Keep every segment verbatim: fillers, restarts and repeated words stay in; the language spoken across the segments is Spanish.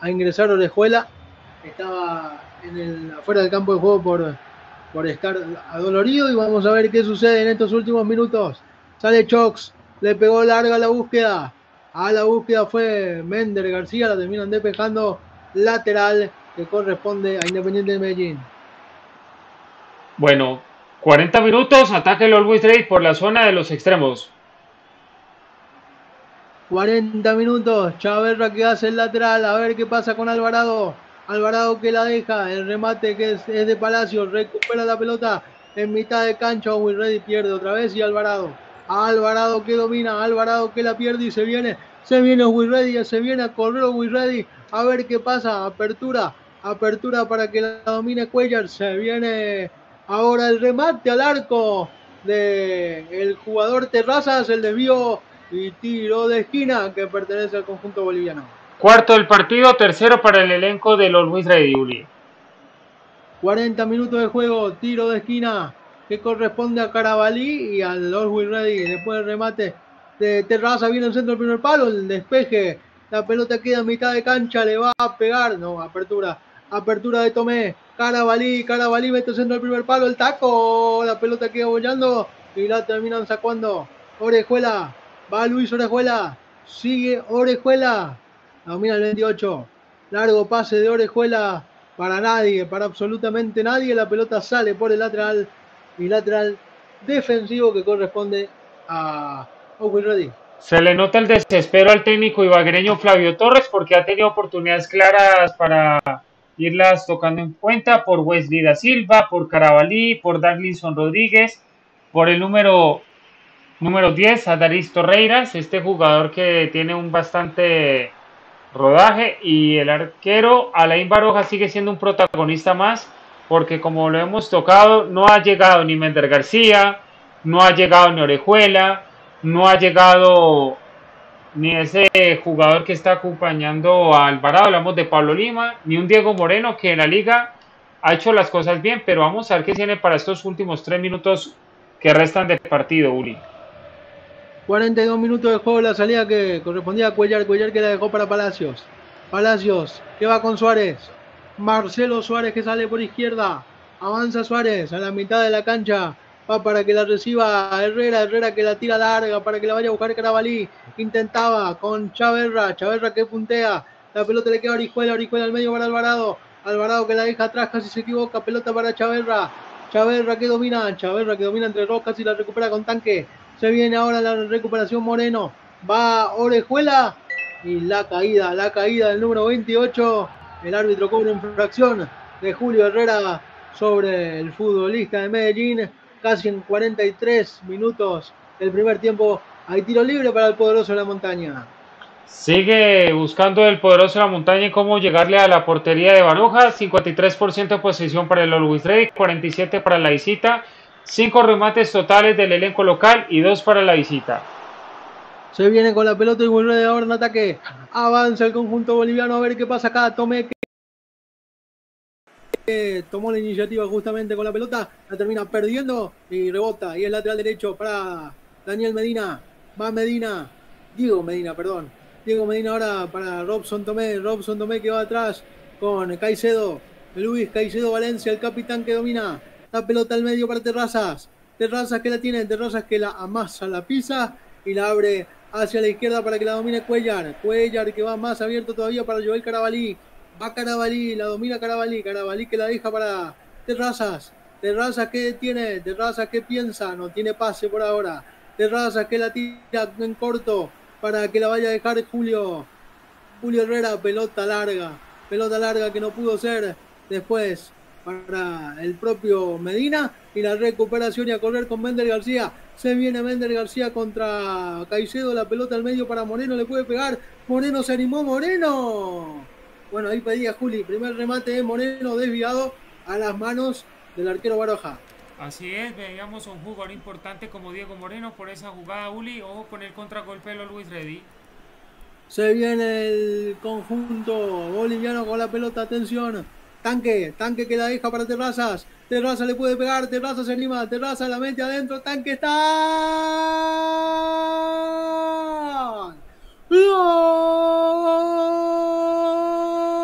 a ingresar Orejuela. Estaba en el, afuera del campo de juego por, por estar adolorido y vamos a ver qué sucede en estos últimos minutos. Sale Chox, le pegó larga la búsqueda. A la búsqueda fue Mender García, la terminan despejando, lateral que corresponde a Independiente de Medellín. Bueno, cuarenta minutos, ataque el Always Ready por la zona de los extremos. cuarenta minutos, Chaverra que hace el lateral, a ver qué pasa con Alvarado. Alvarado que la deja, el remate que es, es de Palacio, recupera la pelota en mitad de cancha, Always Ready pierde otra vez y Alvarado. Alvarado que domina, Alvarado que la pierde y se viene, se viene Always Ready, se viene a correr Always Ready, a ver qué pasa, apertura, apertura para que la domine Cuellar, se viene ahora el remate al arco del de jugador Terrazas, el desvío y tiro de esquina que pertenece al conjunto boliviano. Cuarto del partido, tercero para el elenco del Always Ready, Uli. cuarenta minutos de juego, tiro de esquina que corresponde a Carabalí y al Always Ready. Después del remate de Terraza, viene el centro del primer palo, el despeje, la pelota queda en mitad de cancha, le va a pegar, no, apertura, apertura de Tomé, Carabalí, Carabalí mete el centro del primer palo, el taco, la pelota queda bollando y la terminan sacando. Orejuela, va Luis Orejuela, sigue Orejuela, domina el veintiocho, largo pase de Orejuela para nadie, para absolutamente nadie, la pelota sale por el lateral y lateral defensivo que corresponde a Always Ready. Se le nota el desespero al técnico ibaguereño Flavio Torres porque ha tenido oportunidades claras para irlas tocando en cuenta por Wesley da Silva, por Carabalí, por Darlinson Rodríguez, por el número número diez, Adaris Torreiras, este jugador que tiene un bastante rodaje, y el arquero Alain Baroja sigue siendo un protagonista más porque, como lo hemos tocado, no ha llegado ni Mender García, no ha llegado ni Orejuela, no ha llegado ni ese jugador que está acompañando a Alvarado, hablamos de Pablo Lima, ni un Diego Moreno que en la liga ha hecho las cosas bien, pero vamos a ver qué tiene para estos últimos tres minutos que restan del partido, Uli. cuarenta y dos minutos de juego, la salida que correspondía a Cuellar, Cuellar que la dejó para Palacios. Palacios que va con Suárez. Marcelo Suárez que sale por izquierda. Avanza Suárez a la mitad de la cancha. Va para que la reciba Herrera. Herrera que la tira larga para que la vaya a buscar Carabalí. Intentaba con Chaverra. Chaverra que puntea. La pelota le queda a Orijuela. Orijuela al medio para Alvarado. Alvarado que la deja atrás, casi se equivoca. Pelota para Chaverra. Chaverra que domina. Chaverra que domina entre rocas y la recupera con Tanque. Se viene ahora la recuperación Moreno. Va Orejuela. Y la caída, la caída del número veintiocho. El árbitro cobra infracción de Julio Herrera sobre el futbolista de Medellín. Casi en cuarenta y tres minutos del primer tiempo. Hay tiro libre para el poderoso de la montaña. Sigue buscando el poderoso de la montaña y cómo llegarle a la portería de Baroja. cincuenta y tres por ciento de posesión para el Always Ready, cuarenta y siete por ciento para la visita. cinco remates totales del elenco local y dos para la visita. Se viene con la pelota y vuelve ahora en ataque. Avanza el conjunto boliviano. A ver qué pasa acá. Tomé que tomó la iniciativa justamente con la pelota. La termina perdiendo y rebota. Y el lateral derecho para Daniel Medina. Va Medina. Diego Medina, perdón. Diego Medina ahora para Robson Tomé. Robson Tomé que va atrás con Caicedo. Luis Caicedo Valencia, el capitán que domina. La pelota al medio para Terrazas. Terrazas que la tiene. Terrazas que la amasa, la pisa y la abre hacia la izquierda para que la domine Cuellar. Cuellar que va más abierto todavía para Joel Carabalí. Va Carabalí, la domina Carabalí. Carabalí que la deja para Terrazas. Terrazas que tiene. Terrazas que piensa. No tiene pase por ahora. Terrazas que la tira en corto para que la vaya a dejar Julio. Julio Herrera, pelota larga. Pelota larga que no pudo ser después para el propio Medina. Y la recuperación y a correr con Mender García. Se viene Mender García contra Caicedo. La pelota al medio para Moreno. Le puede pegar. Moreno se animó. Moreno. Bueno, ahí pedía Juli. Primer remate de Moreno desviado a las manos del arquero Baroja. Así es, veíamos a un jugador importante como Diego Moreno por esa jugada, Uli. Ojo con el contragolpe de Always Ready. Se viene el conjunto boliviano con la pelota. Atención. Tanque, Tanque que la deja para Terrazas. Terrazas le puede pegar, Terrazas se anima, Terrazas la mete adentro, Tanque está. ¡Gol!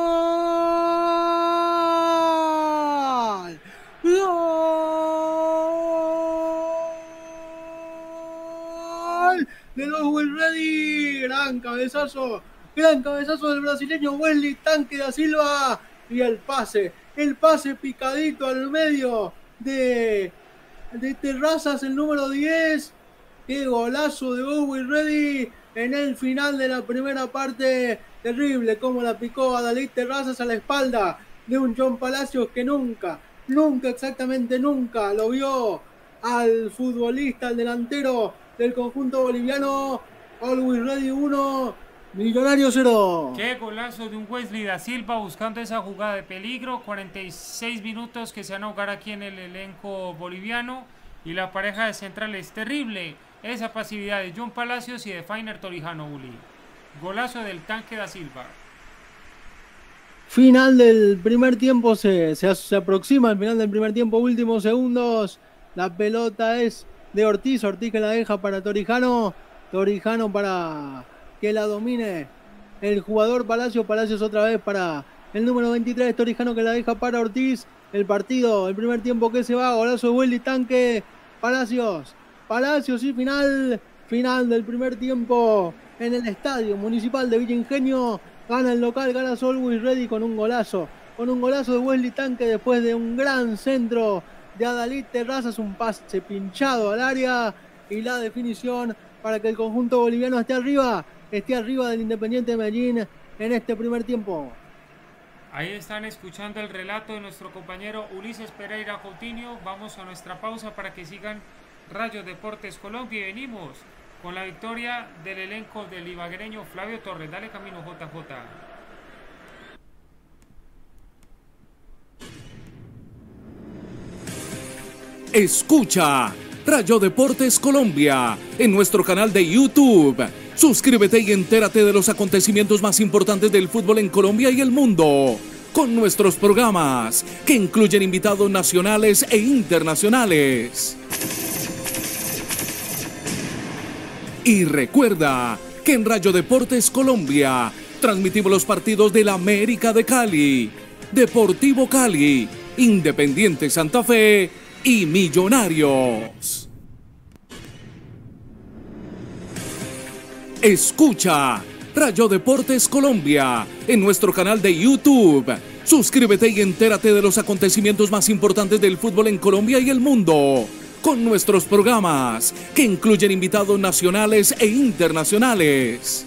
gran cabezazo, gran cabezazo del brasileño Wesley Tanque da Silva, y el pase, el pase picadito al medio de, de Terrazas, el número diez. Qué golazo de Always Ready en el final de la primera parte. Terrible cómo la picó a Dalit Terrazas a la espalda de un John Palacios que nunca, nunca, exactamente nunca lo vio al futbolista, al delantero del conjunto boliviano. Always Ready uno, Millonario cero. Qué golazo de un Wesley da Silva buscando esa jugada de peligro. cuarenta y seis minutos que se van a jugar aquí en el elenco boliviano. Y la pareja de centrales terrible. Esa pasividad de John Palacios y de Fainer Torijano, Uli. Golazo del Tanque da Silva. Final del primer tiempo, se, se, se aproxima el final del primer tiempo, últimos segundos. La pelota es de Ortiz, Ortiz que la deja para Torijano. Torijano para que la domine el jugador Palacios. Palacios otra vez para el número veintitrés, Torijano que la deja para Ortiz. El partido, el primer tiempo que se va, golazo de Wesley Tanque, Palacios. Palacios y final, final del primer tiempo en el Estadio Municipal de Villa Ingenio. Gana el local, gana Always Ready con un golazo, con un golazo de Wesley Tanque después de un gran centro de Dalit Terrazas, un pase pinchado al área y la definición para que el conjunto boliviano esté arriba, esté arriba del Independiente de Medellín en este primer tiempo. Ahí están escuchando el relato de nuestro compañero Ulises Pereira Coutinho. Vamos a nuestra pausa para que sigan Rayo Deportes Colombia y venimos con la victoria del elenco del ibaguereño Flavio Torres. Dale camino, J J. Escucha Rayo Deportes Colombia en nuestro canal de YouTube. Suscríbete y entérate de los acontecimientos más importantes del fútbol en Colombia y el mundo, con nuestros programas que incluyen invitados nacionales e internacionales. Y recuerda que en Rayo Deportes Colombia transmitimos los partidos del América de Cali, Deportivo Cali, Independiente Santa Fe y Millonarios. Escucha Rayo Deportes Colombia en nuestro canal de YouTube. Suscríbete y entérate de los acontecimientos más importantes del fútbol en Colombia y el mundo, con nuestros programas que incluyen invitados nacionales e internacionales.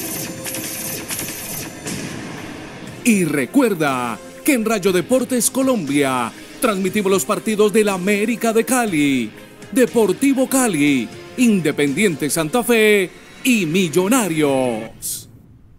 Y recuerda que en Rayo Deportes Colombia transmitimos los partidos del América de Cali, Deportivo Cali, Independiente Santa Fe y Millonarios.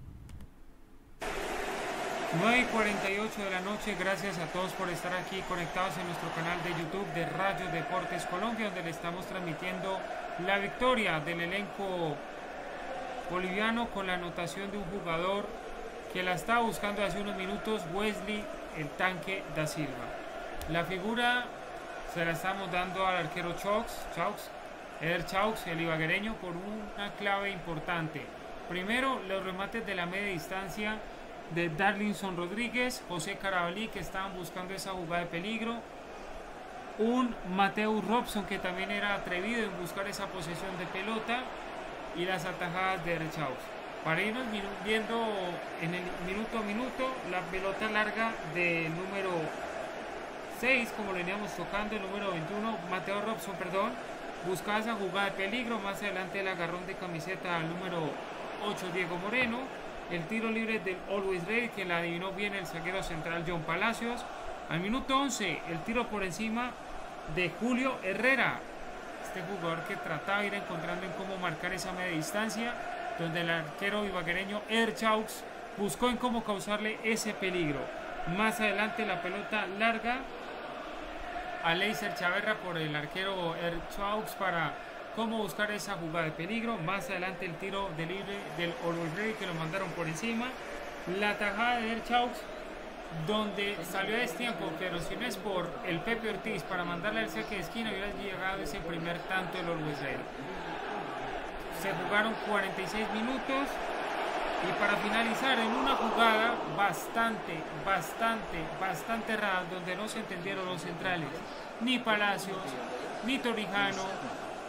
nueve y cuarenta y ocho de la noche, gracias a todos por estar aquí conectados en nuestro canal de YouTube de Rayo Deportes Colombia, donde le estamos transmitiendo la victoria del elenco boliviano con la anotación de un jugador que la estaba buscando hace unos minutos, Wesley el Tanque da Silva. La figura se la estamos dando al arquero Chaux, Chaux, Eder Chaux, el ibaguereño, por una clave importante. Primero, los remates de la media distancia de Darlinson Rodríguez, José Carabalí, que estaban buscando esa jugada de peligro. Un Mateus Robson, que también era atrevido en buscar esa posesión de pelota. Y las atajadas de Eder Chaux. Para irnos viendo en el minuto a minuto, la pelota larga del número seis, como lo veníamos tocando, el número veintiuno, Mateus Robson, perdón, buscaba esa jugada de peligro. Más adelante el agarrón de camiseta al número ocho, Diego Moreno. El tiro libre del Always Ready, que la adivinó bien el zaguero central John Palacios. Al minuto once, el tiro por encima de Julio Herrera, este jugador que trataba de ir encontrando en cómo marcar esa media distancia, donde el arquero ibaguereño Eder Chaux buscó en cómo causarle ese peligro. Más adelante la pelota larga a Leiser Chaverra por el arquero Eder Chaux para cómo buscar esa jugada de peligro. Más adelante el tiro de libre del Always Ready, que lo mandaron por encima. La tajada de Eder Chaux, donde salió a destiempo, pero si no es por el Pepe Ortiz para mandarle al saque de esquina, hubiera llegado ese primer tanto del Always Ready. Se jugaron cuarenta y seis minutos y para finalizar en una jugada bastante, bastante, bastante rara, donde no se entendieron los centrales, ni Palacios, ni Torijano,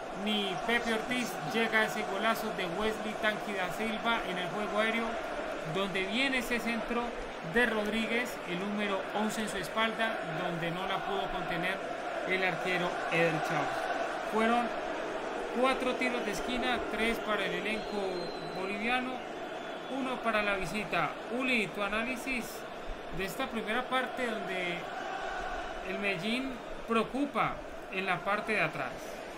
ni Pepe Ortiz llega a ese golazo de Wesley Tanque da Silva en el juego aéreo, donde viene ese centro de Rodríguez, el número once en su espalda, donde no la pudo contener el arquero Eder Chávez. Fueron cuatro tiros de esquina, tres para el elenco boliviano, uno para la visita. Uli, tu análisis de esta primera parte donde el Medellín preocupa en la parte de atrás.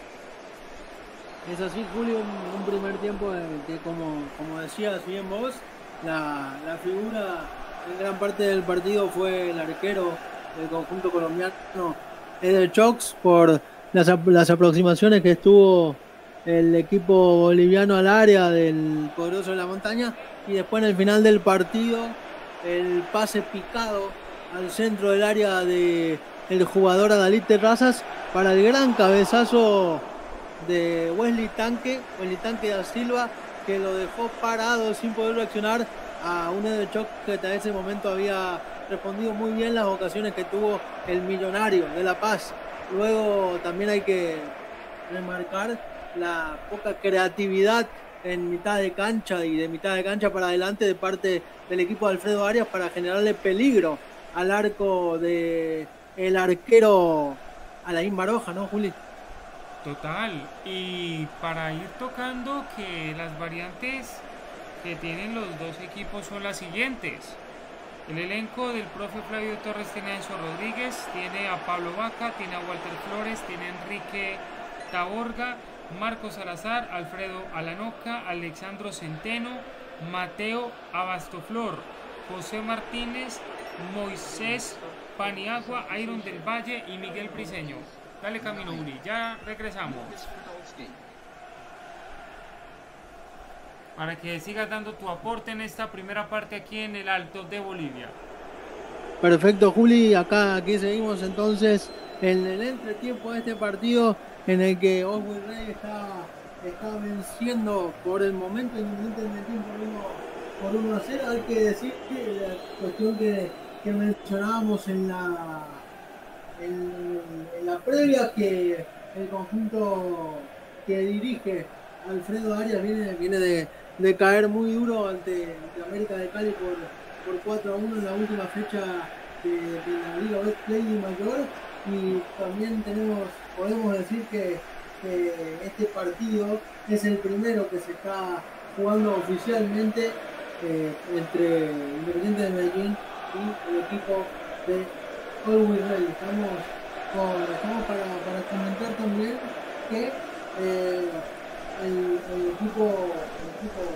Es así, Julio, un, un primer tiempo que, como, como decías bien vos, la, la figura en gran parte del partido fue el arquero del conjunto colombiano, Eder Chox, por las, las aproximaciones que estuvo el equipo boliviano al área del Poderoso de la Montaña, y después en el final del partido el pase picado al centro del área de el jugador Adalid Terrazas para el gran cabezazo de Wesley Tanque, Wesley Tanque da Silva, que lo dejó parado sin poder reaccionar a un Eder Chox que hasta ese momento había respondido muy bien las ocasiones que tuvo el millonario de La Paz. Luego también hay que remarcar la poca creatividad en mitad de cancha y de mitad de cancha para adelante de parte del equipo de Alfredo Arias para generarle peligro al arco de el arquero Alain Baroja, ¿no, Juli? Total, y para ir tocando que las variantes que tienen los dos equipos son las siguientes. El elenco del profe Flavio Torres tiene a Enzo Rodríguez, tiene a Pablo Vaca, tiene a Walter Flores, tiene a Enrique Taborga, Marcos Salazar, Alfredo Alanoca, Alexandro Centeno, Mateo Abastoflor, José Martínez, Moisés Paniagua, Iron del Valle y Miguel Briceño. Dale camino, Uri, ya regresamos. Para que sigas dando tu aporte en esta primera parte aquí en el Alto de Bolivia. Perfecto, Juli, acá aquí seguimos entonces en el entretiempo de este partido en el que Oswald Rey está, está venciendo por el momento independiente del tiempo por uno a cero. Hay que decir que la cuestión que, que mencionábamos en la en, en la previa, que el conjunto que dirige Alfredo Arias viene, viene de, de caer muy duro ante, ante América de Cali por, por cuatro a uno en la última fecha de, de la Liga Betplay Mayor, y también tenemos, podemos decir que, que este partido es el primero que se está jugando oficialmente eh, entre Independiente de Medellín y el equipo de Always Ready. Estamos, con, estamos para, para comentar también que eh, el, el equipo, el equipo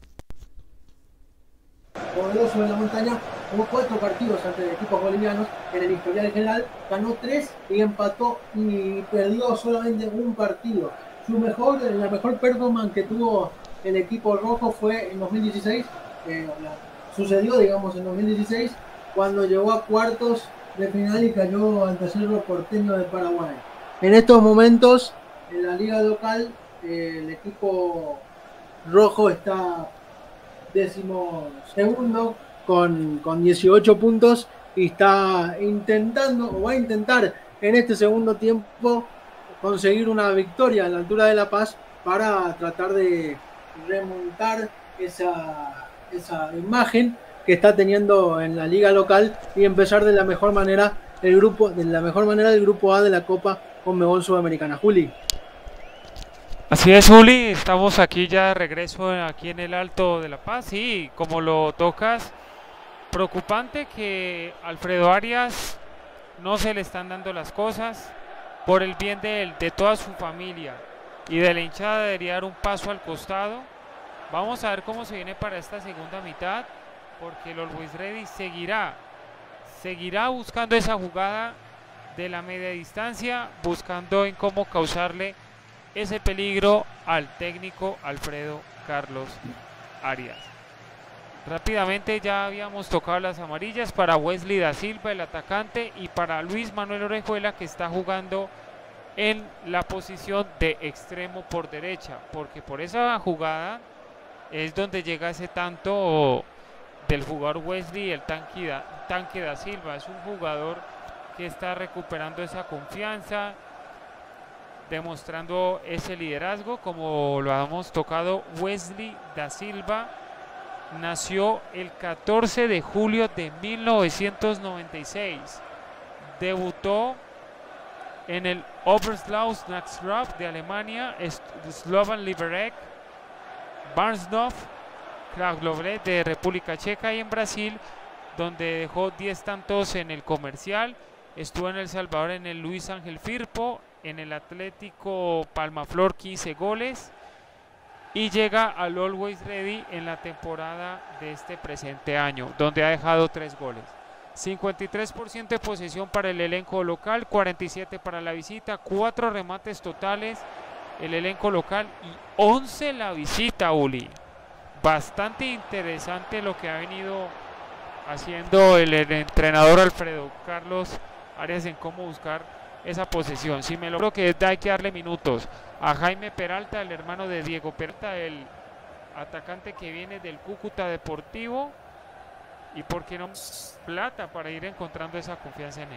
Poderoso de la Montaña jugó cuatro partidos ante equipos bolivianos en el historial general, ganó tres y empató y perdió solamente un partido. Su mejor, la mejor performance que tuvo el equipo rojo fue en dos mil dieciséis, eh, sucedió digamos en dos mil dieciséis, cuando llegó a cuartos de final y cayó ante Cerro Porteño de Paraguay. En estos momentos en la liga local eh, el equipo rojo está décimo segundo con, con dieciocho puntos y está intentando o va a intentar en este segundo tiempo conseguir una victoria a la altura de La Paz para tratar de remontar esa, esa imagen que está teniendo en la liga local y empezar de la mejor manera el grupo, de la mejor manera el grupo A de la Copa Conmebol Sudamericana. Juli. Así es, Juli, estamos aquí ya de regreso aquí en el Alto de La Paz y como lo tocas, preocupante que Alfredo Arias no se le están dando las cosas por el bien de él, de toda su familia y de la hinchada. Debería dar un paso al costado. Vamos a ver cómo se viene para esta segunda mitad, porque el Always Ready seguirá, seguirá buscando esa jugada de la media distancia, buscando en cómo causarle ese peligro al técnico Alfredo Carlos Arias. Rápidamente ya habíamos tocado las amarillas para Wesley da Silva, el atacante, y para Luis Manuel Orejuela, que está jugando en la posición de extremo por derecha, porque por esa jugada es donde llega ese tanto del jugador Wesley, el tanque da, tanque da Silva. Es un jugador que está recuperando esa confianza, demostrando ese liderazgo, como lo hemos tocado. Wesley da Silva nació el catorce de julio de mil novecientos noventa y seis. Debutó en el Oberslausnachtrupp de Alemania, Slovan Liberec, Barnsdorf, Kraglovre de República Checa, y en Brasil, donde dejó diez tantos en el Comercial. Estuvo en El Salvador en el Luis Ángel Firpo, en el Atlético Palmaflor quince goles, y llega al Always Ready en la temporada de este presente año, donde ha dejado tres goles. cincuenta y tres por ciento de posesión para el elenco local, cuarenta y siete para la visita, cuatro remates totales el elenco local y once la visita, Uli. Bastante interesante lo que ha venido haciendo el, el entrenador Alfredo Carlos Arias en cómo buscar esa posesión. Si me lo creo que hay que darle minutos a Jaime Peralta, el hermano de Diego Peralta, el atacante que viene del Cúcuta Deportivo, y por qué no plata para ir encontrando esa confianza en él.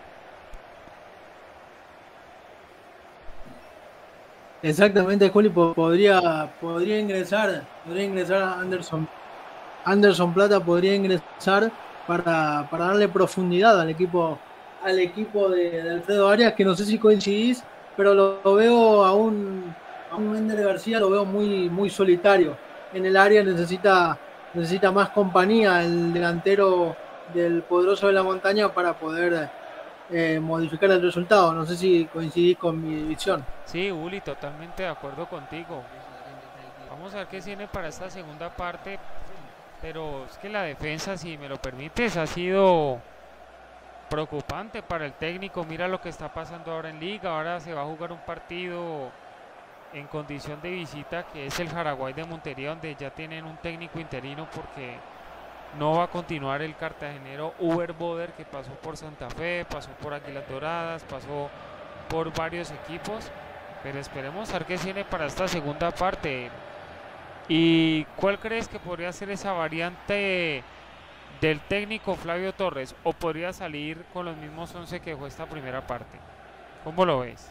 Exactamente, Juli, podría, podría ingresar, podría ingresar a Anderson. Anderson Plata podría ingresar para, para darle profundidad al equipo, al equipo de, de Alfredo Arias, que no sé si coincidís, pero lo, lo veo a un, a un Ender García, lo veo muy, muy solitario. En el área necesita, necesita más compañía el delantero del Poderoso de la Montaña para poder eh, modificar el resultado. No sé si coincidís con mi visión. Sí, Uli, totalmente de acuerdo contigo. Vamos a ver qué viene para esta segunda parte, pero es que la defensa, si me lo permites, ha sido preocupante para el técnico. Mira lo que está pasando ahora en Liga. Ahora se va a jugar un partido en condición de visita, que es el Jaraguay de Montería, donde ya tienen un técnico interino porque no va a continuar el cartagenero Uber Boder, que pasó por Santa Fe, pasó por Águilas Doradas, pasó por varios equipos, pero esperemos a ver qué viene para esta segunda parte. ¿Y cuál crees que podría ser esa variante del técnico Flavio Torres, o podría salir con los mismos once que dejó esta primera parte? ¿Cómo lo ves?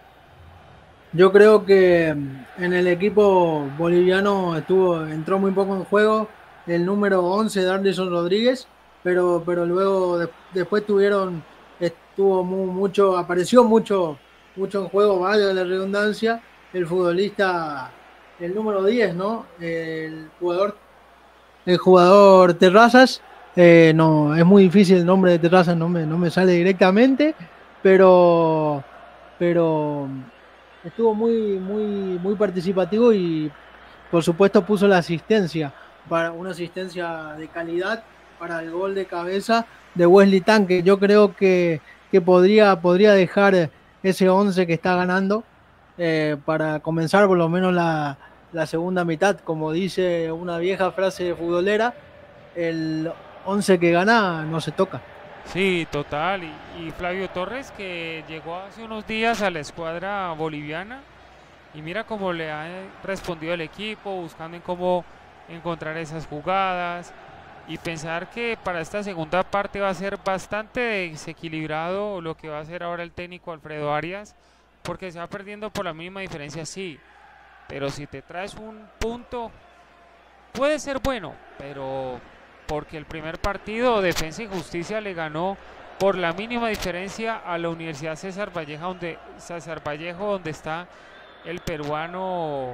Yo creo que en el equipo boliviano estuvo, entró muy poco en juego el número once, Darlison Rodríguez, pero, pero luego de, después tuvieron, estuvo muy, mucho, apareció mucho, mucho en juego, valga la redundancia, el futbolista, el número diez, ¿no? El jugador, el jugador Terrazas, eh, no, es muy difícil el nombre de Terrazas, no me, no me sale directamente, pero, pero estuvo muy, muy, muy participativo y por supuesto puso la asistencia, para una asistencia de calidad para el gol de cabeza de Wesley Tanque. Yo creo que, que podría, podría dejar ese once que está ganando eh, para comenzar por lo menos la, la segunda mitad. Como dice una vieja frase futbolera, el once que gana no se toca. Sí, total. Y, y Flavio Torres, que llegó hace unos días a la escuadra boliviana, y mira cómo le ha respondido el equipo, buscando en cómo encontrar esas jugadas, y pensar que para esta segunda parte va a ser bastante desequilibrado lo que va a hacer ahora el técnico Alfredo Arias, porque se va perdiendo por la mínima diferencia, sí, pero si te traes un punto puede ser bueno, pero porque el primer partido Defensa y Justicia le ganó por la mínima diferencia a la Universidad César Vallejo, donde, César Vallejo, donde está el peruano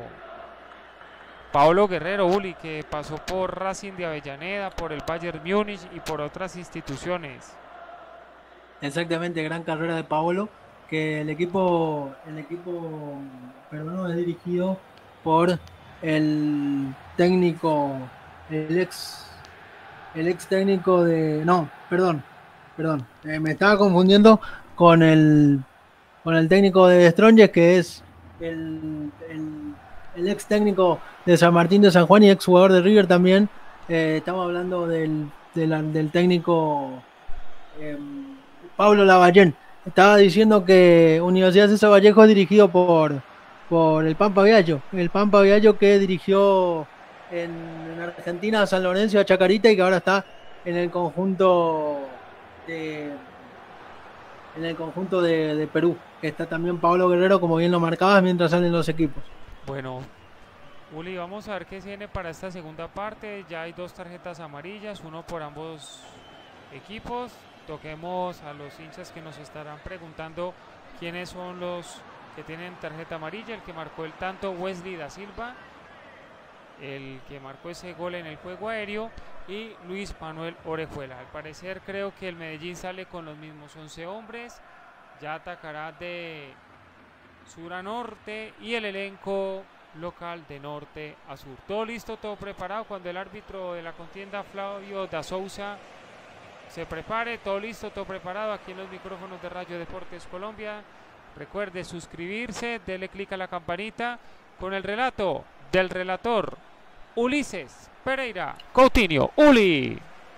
Paolo Guerrero, Uli, que pasó por Racing de Avellaneda, por el Bayern Múnich y por otras instituciones. Exactamente, gran carrera de Paolo, que el equipo, el equipo peruano es dirigido por el técnico, el ex, el ex técnico de, no, perdón, perdón, eh, me estaba confundiendo con el, con el técnico de Strongest, que es el, el el ex técnico de San Martín de San Juan y ex jugador de River también. Eh, estamos hablando del, del, del técnico eh, Pablo Lavallén. Estaba diciendo que Universidad César Vallejo es dirigido por, por el Pampa Viallo, el Pampa Viallo que dirigió en, en Argentina a San Lorenzo, a Chacarita, y que ahora está en el conjunto de, en el conjunto de, de Perú, que está también Pablo Guerrero, como bien lo marcabas, mientras salen los equipos. Bueno, Uli, vamos a ver qué se viene para esta segunda parte. Ya hay dos tarjetas amarillas, uno por ambos equipos. Toquemos a los hinchas que nos estarán preguntando quiénes son los que tienen tarjeta amarilla. El que marcó el tanto, Wesley da Silva, el que marcó ese gol en el juego aéreo, y Luis Manuel Orejuela. Al parecer creo que el Medellín sale con los mismos once hombres, ya atacará de sur a norte y el elenco local de norte a sur. Todo listo, todo preparado. Cuando el árbitro de la contienda, Flavio da Souza, se prepare, todo listo, todo preparado, aquí en los micrófonos de Radio Deportes Colombia. Recuerde suscribirse, dele clic a la campanita con el relato del relator Ulises Pereira Coutinho. Uli.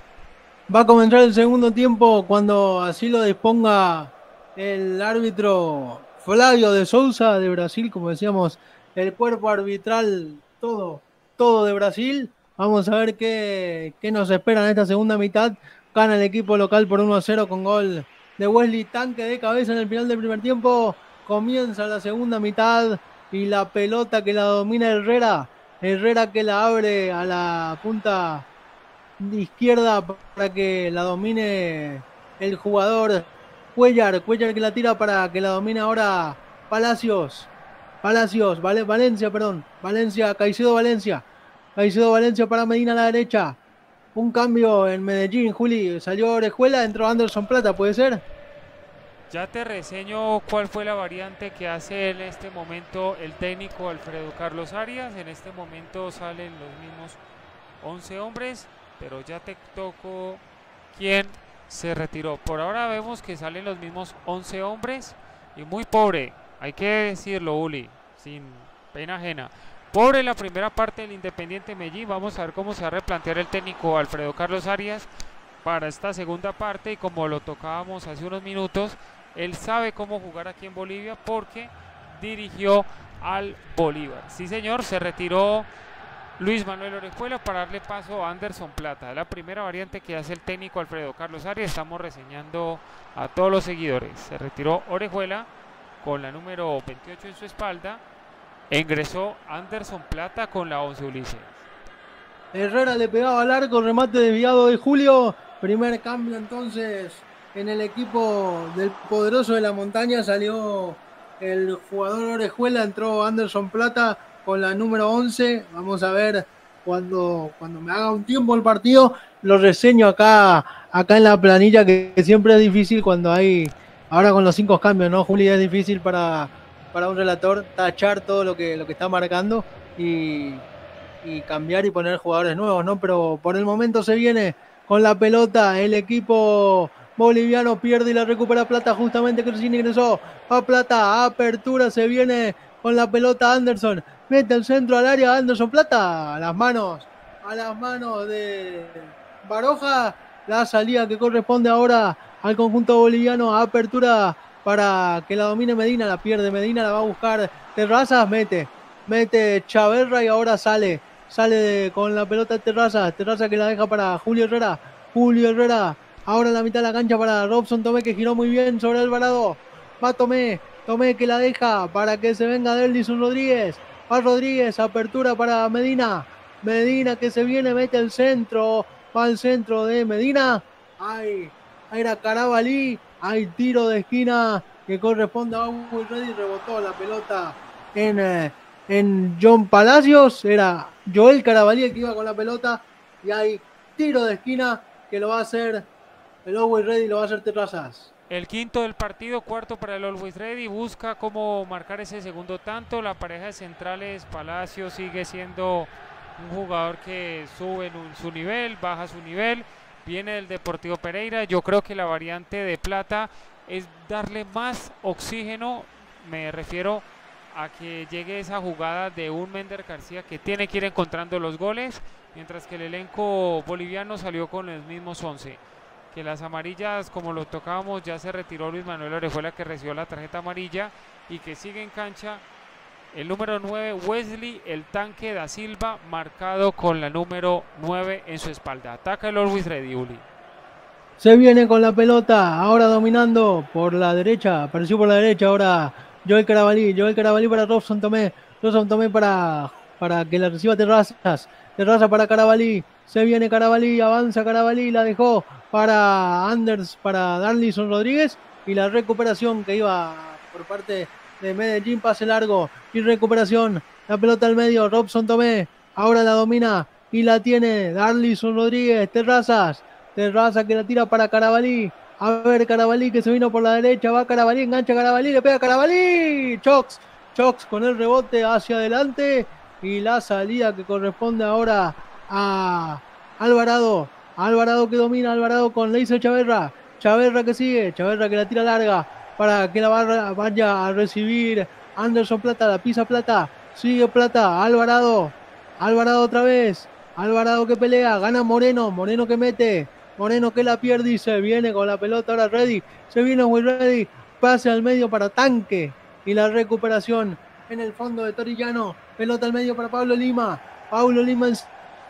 Va a comenzar el segundo tiempo cuando así lo disponga el árbitro Flavio de Souza de Brasil, como decíamos, el cuerpo arbitral, todo, todo de Brasil. Vamos a ver qué, qué nos espera en esta segunda mitad. Gana el equipo local por uno a cero con gol de Wesley Tanque de cabeza en el final del primer tiempo. Comienza la segunda mitad y la pelota que la domina Herrera. Herrera que la abre a la punta de izquierda para que la domine el jugador Cuellar. Cuellar que la tira para que la domine ahora Palacios. Palacios, vale, Valencia, perdón. Valencia, Caicedo Valencia. Caicedo Valencia para Medina a la derecha. Un cambio en Medellín, Juli. Salió Orejuela, entró Anderson Plata, ¿puede ser? Ya te reseño cuál fue la variante que hace en este momento el técnico Alfredo Carlos Arias. En este momento salen los mismos once hombres, pero ya te toco quién se retiró. Por ahora vemos que salen los mismos once hombres y muy pobre, hay que decirlo, Uli, sin pena ajena. Pobre la primera parte del Independiente Medellín. Vamos a ver cómo se va a replantear el técnico Alfredo Carlos Arias para esta segunda parte, y como lo tocábamos hace unos minutos, él sabe cómo jugar aquí en Bolivia porque dirigió al Bolívar. Sí, señor, se retiró Luis Manuel Orejuela para darle paso a Anderson Plata. Es la primera variante que hace el técnico Alfredo Carlos Arias. Estamos reseñando a todos los seguidores. Se retiró Orejuela con la número veintiocho en su espalda. E ingresó Anderson Plata con la once, Ulises. Herrera le pegaba al arco, remate desviado de Julio. Primer cambio entonces en el equipo del poderoso de la montaña. Salió el jugador Orejuela, entró Anderson Plata con la número once. Vamos a ver cuando, cuando me haga un tiempo el partido. Lo reseño acá, acá en la planilla, que, que siempre es difícil cuando hay, ahora con los cinco cambios, ¿no, Juli? Es difícil para... para un relator tachar todo lo que, lo que está marcando y, y cambiar y poner jugadores nuevos, ¿no? Pero por el momento se viene con la pelota el equipo boliviano, pierde y la recupera Plata, justamente que recién ingresó a Plata, apertura, se viene con la pelota Anderson, mete el centro al área, Anderson Plata, a las manos, a las manos de Baroja, la salida que corresponde ahora al conjunto boliviano, apertura para que la domine Medina, la pierde Medina, la va a buscar Terrazas, mete, mete Chaverra y ahora sale, sale de, con la pelota Terrazas, Terrazas que la deja para Julio Herrera, Julio Herrera, ahora en la mitad de la cancha para Robson Tomé, que giró muy bien sobre Alvarado, va Tomé, Tomé que la deja para que se venga Delison Rodríguez, va Rodríguez, apertura para Medina, Medina que se viene, mete el centro, va al centro de Medina, ay, ahí era Carabalí, hay tiro de esquina que corresponde a Hugo Reddy, rebotó la pelota en, eh, en John Palacios, era Joel Carabalí el que iba con la pelota, y hay tiro de esquina que lo va a hacer el Always Ready, lo va a hacer Terrazas. El quinto del partido, cuarto para el Always Ready, busca cómo marcar ese segundo tanto. La pareja de centrales, Palacios sigue siendo un jugador que sube en su nivel, baja su nivel. Viene del Deportivo Pereira. Yo creo que la variante de Plata es darle más oxígeno. Me refiero a que llegue esa jugada de un Mender García que tiene que ir encontrando los goles, mientras que el elenco boliviano salió con los mismos once. Que las amarillas, como lo tocábamos, ya se retiró Luis Manuel Orejuela, que recibió la tarjeta amarilla, y que sigue en cancha el número nueve, Wesley el Tanque da Silva, marcado con la número nueve en su espalda. Ataca el Always Ready, Uli. Se viene con la pelota, ahora dominando por la derecha, apareció por la derecha, ahora Joel Carabalí, Joel Carabalí para Robson Tomé, Robson Tomé para, para que la reciba Terrazas, Terrazas para Carabalí, se viene Carabalí, avanza Carabalí, la dejó para Anders, para Darlison Rodríguez, y la recuperación que iba por parte de Medellín, pase largo y recuperación, la pelota al medio, Robson Tomé, ahora la domina y la tiene Darlison Rodríguez, Terrazas, Terraza que la tira para Carabalí. A ver, Carabalí que se vino por la derecha. Va Carabalí, engancha Carabalí, le pega Carabalí. Chox, Chox con el rebote hacia adelante. Y la salida que corresponde ahora a Alvarado. Alvarado que domina, Alvarado con Leiser Chaverra. Chaverra que sigue, Chaverra que la tira larga para que la barra vaya a recibir Anderson Plata, la pisa Plata. Sigue Plata, Alvarado. Alvarado otra vez. Alvarado que pelea, gana Moreno. Moreno que mete. Moreno que la pierde y se viene con la pelota ahora Ready, se viene muy Ready, pase al medio para Tanque y la recuperación en el fondo de Torillano, pelota al medio para Pablo Lima, Pablo Lima en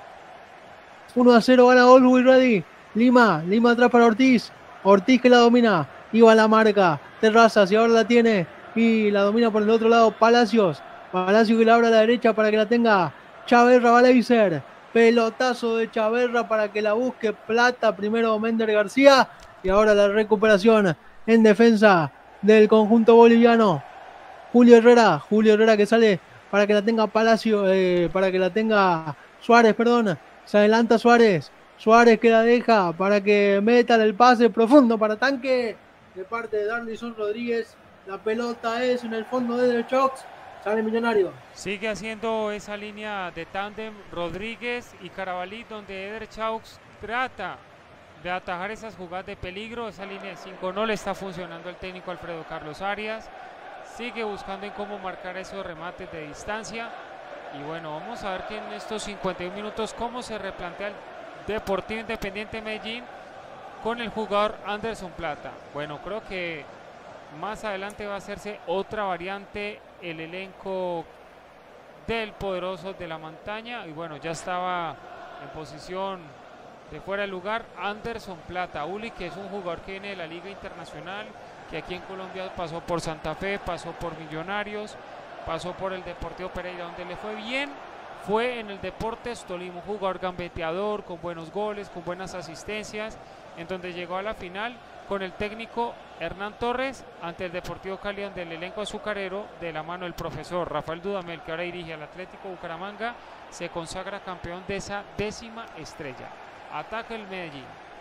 uno a cero gana Always Ready, Lima, Lima atrás para Ortiz, Ortiz que la domina, iba a la marca, Terrazas y ahora la tiene y la domina por el otro lado Palacios, Palacios que la abre a la derecha para que la tenga Chaverra Baleiser. Pelotazo de Chaverra para que la busque Plata, primero Mender García y ahora la recuperación en defensa del conjunto boliviano. Julio Herrera, Julio Herrera que sale para que la tenga Palacio, eh, para que la tenga Suárez, perdón, se adelanta Suárez, Suárez que la deja para que metan el pase profundo para Tanque de parte de Darlison Rodríguez, la pelota es en el fondo de Chox. Sale Millonario. Sigue haciendo esa línea de tándem Rodríguez y Carabalí, donde Eder Chaux trata de atajar esas jugadas de peligro. Esa línea de cinco no le está funcionando al técnico Alfredo Carlos Arias. Sigue buscando en cómo marcar esos remates de distancia. Y bueno, vamos a ver que en estos cincuenta y un minutos cómo se replantea el Deportivo Independiente Medellín con el jugador Anderson Plata. Bueno, creo que más adelante va a hacerse otra variante el elenco del poderoso de la montaña y bueno, ya estaba en posición de fuera de lugar Anderson Plata, Uli, que es un jugador que viene de la Liga Internacional, que aquí en Colombia pasó por Santa Fe, pasó por Millonarios, pasó por el Deportivo Pereira, donde le fue bien fue en el Deportes Tolima, un jugador gambeteador, con buenos goles, con buenas asistencias, en donde llegó a la final con el técnico Hernán Torres ante el Deportivo Cali, donde el elenco azucarero, de la mano del profesor Rafael Dudamel, que ahora dirige al Atlético Bucaramanga, se consagra campeón de esa décima estrella. Ataca el Medellín.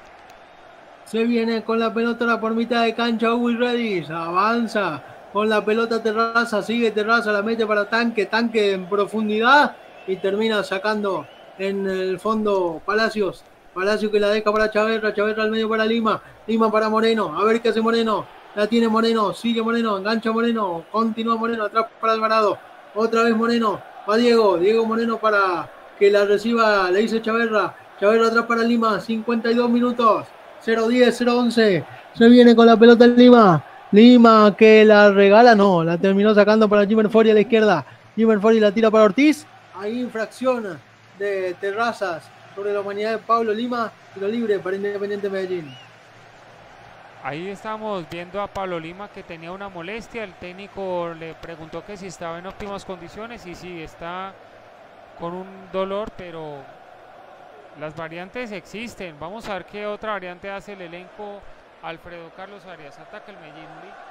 Se viene con la pelota ahora por mitad de cancha Will Redis, avanza con la pelota Terraza, sigue Terraza, la mete para Tanque, Tanque en profundidad y termina sacando en el fondo Palacios. Palacio que la deja para Chaverra, Chaverra al medio para Lima, Lima para Moreno, a ver qué hace Moreno, la tiene Moreno, sigue Moreno, engancha Moreno, continúa Moreno, atrás para Alvarado, otra vez Moreno, va Diego, Diego Moreno para que la reciba, le dice Chaverra, Chaverra atrás para Lima, cincuenta y dos minutos, cero diez, cero once, se viene con la pelota en Lima, Lima que la regala, no, la terminó sacando para Jimmer Fori a la izquierda, Jimmer Fori la tira para Ortiz, hay infracción de Terrazas sobre la humanidad de Pablo Lima, tiro libre para Independiente Medellín. Ahí estamos viendo a Pablo Lima que tenía una molestia, el técnico le preguntó que si estaba en óptimas condiciones y sí, está con un dolor, pero las variantes existen. Vamos a ver qué otra variante hace el elenco Alfredo Carlos Arias. Ataca el Medellín.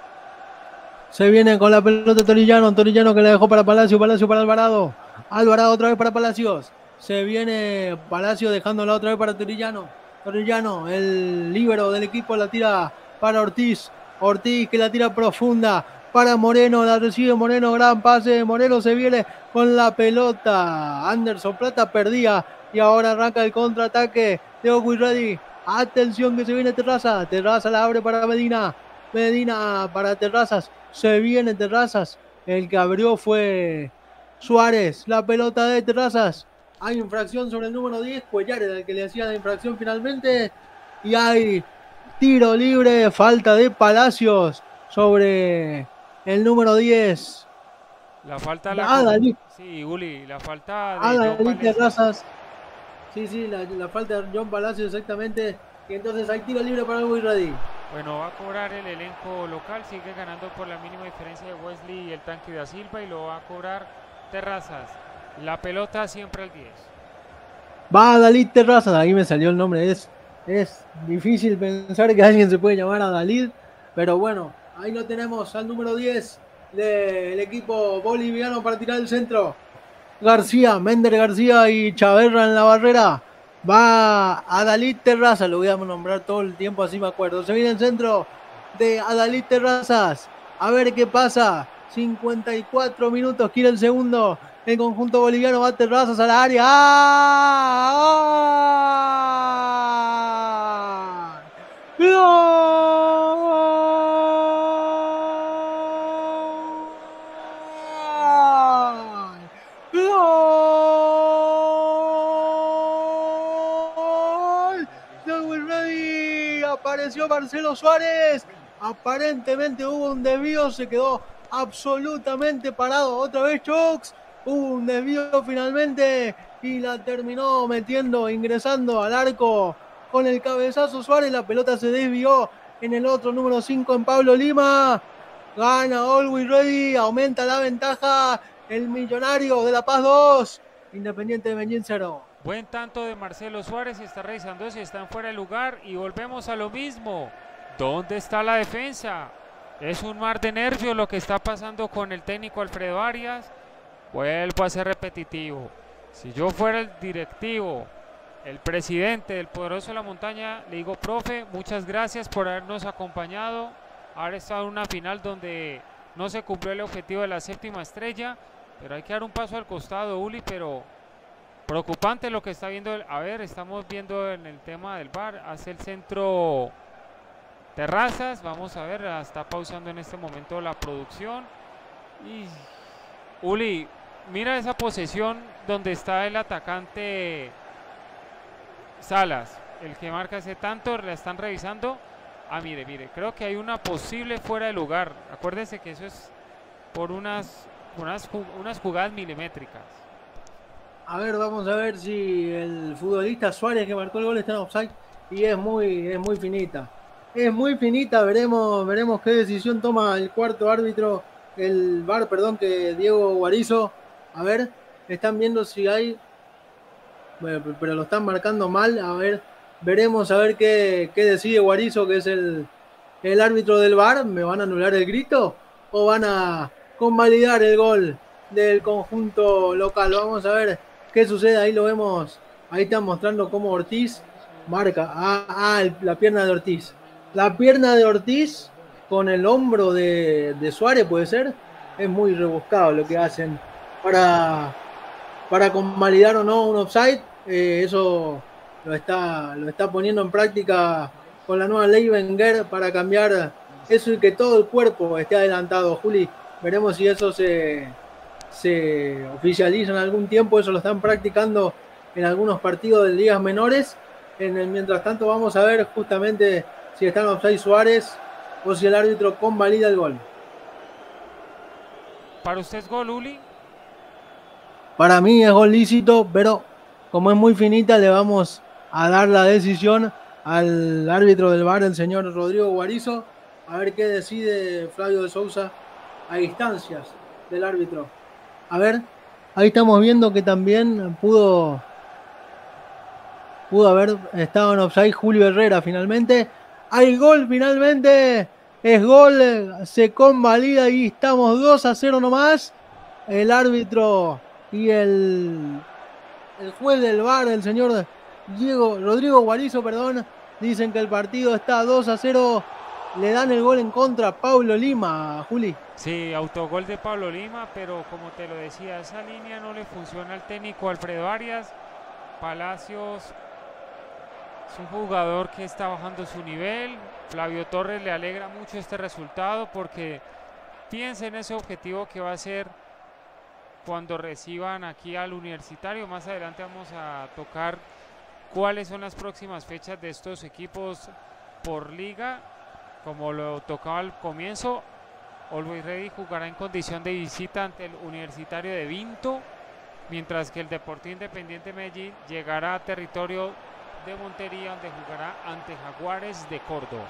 Se viene con la pelota Torillano, Torillano que la dejó para Palacio, Palacio para Alvarado, Alvarado otra vez para Palacios. Se viene Palacio dejándola otra vez para Torillano. Torillano, el líbero del equipo, la tira para Ortiz. Ortiz que la tira profunda para Moreno. La recibe Moreno. Gran pase de Moreno. Se viene con la pelota. Anderson Plata perdía. Y ahora arranca el contraataque de Always Ready. Atención que se viene Terraza. Terraza la abre para Medina. Medina para Terrazas. Se viene Terrazas. El que abrió fue Suárez. La pelota de Terrazas. Hay infracción sobre el número diez, Cuellar era el que le hacía la infracción finalmente. Y hay tiro libre, falta de Palacios sobre el número diez. La falta la... Ah, Dalí. Sí, Uli, la falta de Ah, John Dalí Terrazas. Sí, sí, la, la falta de John Palacios exactamente. Y entonces hay tiro libre para Always Ready. Bueno, va a cobrar el elenco local, sigue ganando por la mínima diferencia de Wesley y el tanque da Silva, y lo va a cobrar Terrazas. La pelota siempre al diez. Va Dalid Terrazas, ahí me salió el nombre. Es, es difícil pensar que alguien se puede llamar a Dalid, pero bueno, ahí lo tenemos al número diez del equipo boliviano para tirar el centro. García, Mender García y Chaverra en la barrera. Va Adalid Terrazas, lo voy a nombrar todo el tiempo, así me acuerdo. Se viene el centro de Adalid Terrazas. A ver qué pasa. cincuenta y cuatro minutos, quiere el segundo. El conjunto boliviano va Terrazas a la área. ¡Ah! ¡Gol! Apareció Marcelo Suárez, aparentemente hubo un desvío, se quedó absolutamente parado, otra vez Chox, hubo un desvío finalmente y la terminó metiendo, ingresando al arco con el cabezazo Suárez, la pelota se desvió en el otro número cinco en Pablo Lima, gana Always Ready, aumenta la ventaja, el Millonario de La Paz dos, Independiente de Medellín cero. Buen tanto de Marcelo Suárez, está revisando si están fuera de lugar y volvemos a lo mismo. ¿Dónde está la defensa? Es un mar de nervios lo que está pasando con el técnico Alfredo Arias. Vuelvo a ser repetitivo. Si yo fuera el directivo, el presidente del Poderoso de la Montaña, le digo, profe, muchas gracias por habernos acompañado. Haber estado en una final donde no se cumplió el objetivo de la séptima estrella, pero hay que dar un paso al costado, Uli, pero... preocupante lo que está viendo, a ver, estamos viendo en el tema del V A R, hace el centro Terrazas, vamos a ver, está pausando en este momento la producción. Y Uli, mira esa posesión donde está el atacante Salas, el que marca ese tanto, la están revisando. Ah, mire, mire, creo que hay una posible fuera de lugar, acuérdense que eso es por unas, unas, unas jugadas milimétricas. A ver, vamos a ver si el futbolista Suárez que marcó el gol está en offside y es muy, es muy finita. Es muy finita, veremos, veremos qué decisión toma el cuarto árbitro, el V A R, perdón, que Diego Guarizo. A ver, están viendo si hay, bueno, pero lo están marcando mal. A ver, veremos a ver qué, qué decide Guarizo, que es el, el árbitro del V A R. ¿Me van a anular el grito o van a convalidar el gol del conjunto local? Vamos a ver qué sucede, ahí lo vemos, ahí están mostrando cómo Ortiz marca, ah, ah el, la pierna de Ortiz, la pierna de Ortiz con el hombro de, de Suárez, puede ser, es muy rebuscado lo que hacen para, para convalidar o no un offside, eh, eso lo está, lo está poniendo en práctica con la nueva ley Wenger para cambiar eso y que todo el cuerpo esté adelantado. Juli, veremos si eso se... se oficializa en algún tiempo, eso lo están practicando en algunos partidos de ligas menores. En el mientras tanto vamos a ver justamente si están offside Suárez o si el árbitro convalida el gol. ¿Para usted es gol, Uli? Para mí es gol lícito, pero como es muy finita le vamos a dar la decisión al árbitro del V A R, el señor Rodrigo Guarizo, a ver qué decide Flavio de Sousa a instancias del árbitro. A ver, ahí estamos viendo que también pudo, pudo haber estado en offside Julio Herrera finalmente. Hay gol finalmente, es gol, se convalida y estamos dos a cero nomás. El árbitro y el, el juez del V A R, el señor Diego, Rodrigo Guarizo, perdón, dicen que el partido está dos a cero. Le dan el gol en contra a Pablo Lima, Juli. Sí, autogol de Pablo Lima, pero como te lo decía, esa línea no le funciona al técnico Alfredo Arias. Palacios es un jugador que está bajando su nivel. Flavio Torres le alegra mucho este resultado porque piensa en ese objetivo que va a ser cuando reciban aquí al Universitario. Más adelante vamos a tocar cuáles son las próximas fechas de estos equipos por liga. Como lo tocaba al comienzo, Always Ready jugará en condición de visita ante el Universitario de Vinto, mientras que el Deportivo Independiente Medellín llegará a territorio de Montería, donde jugará ante Jaguares de Córdoba.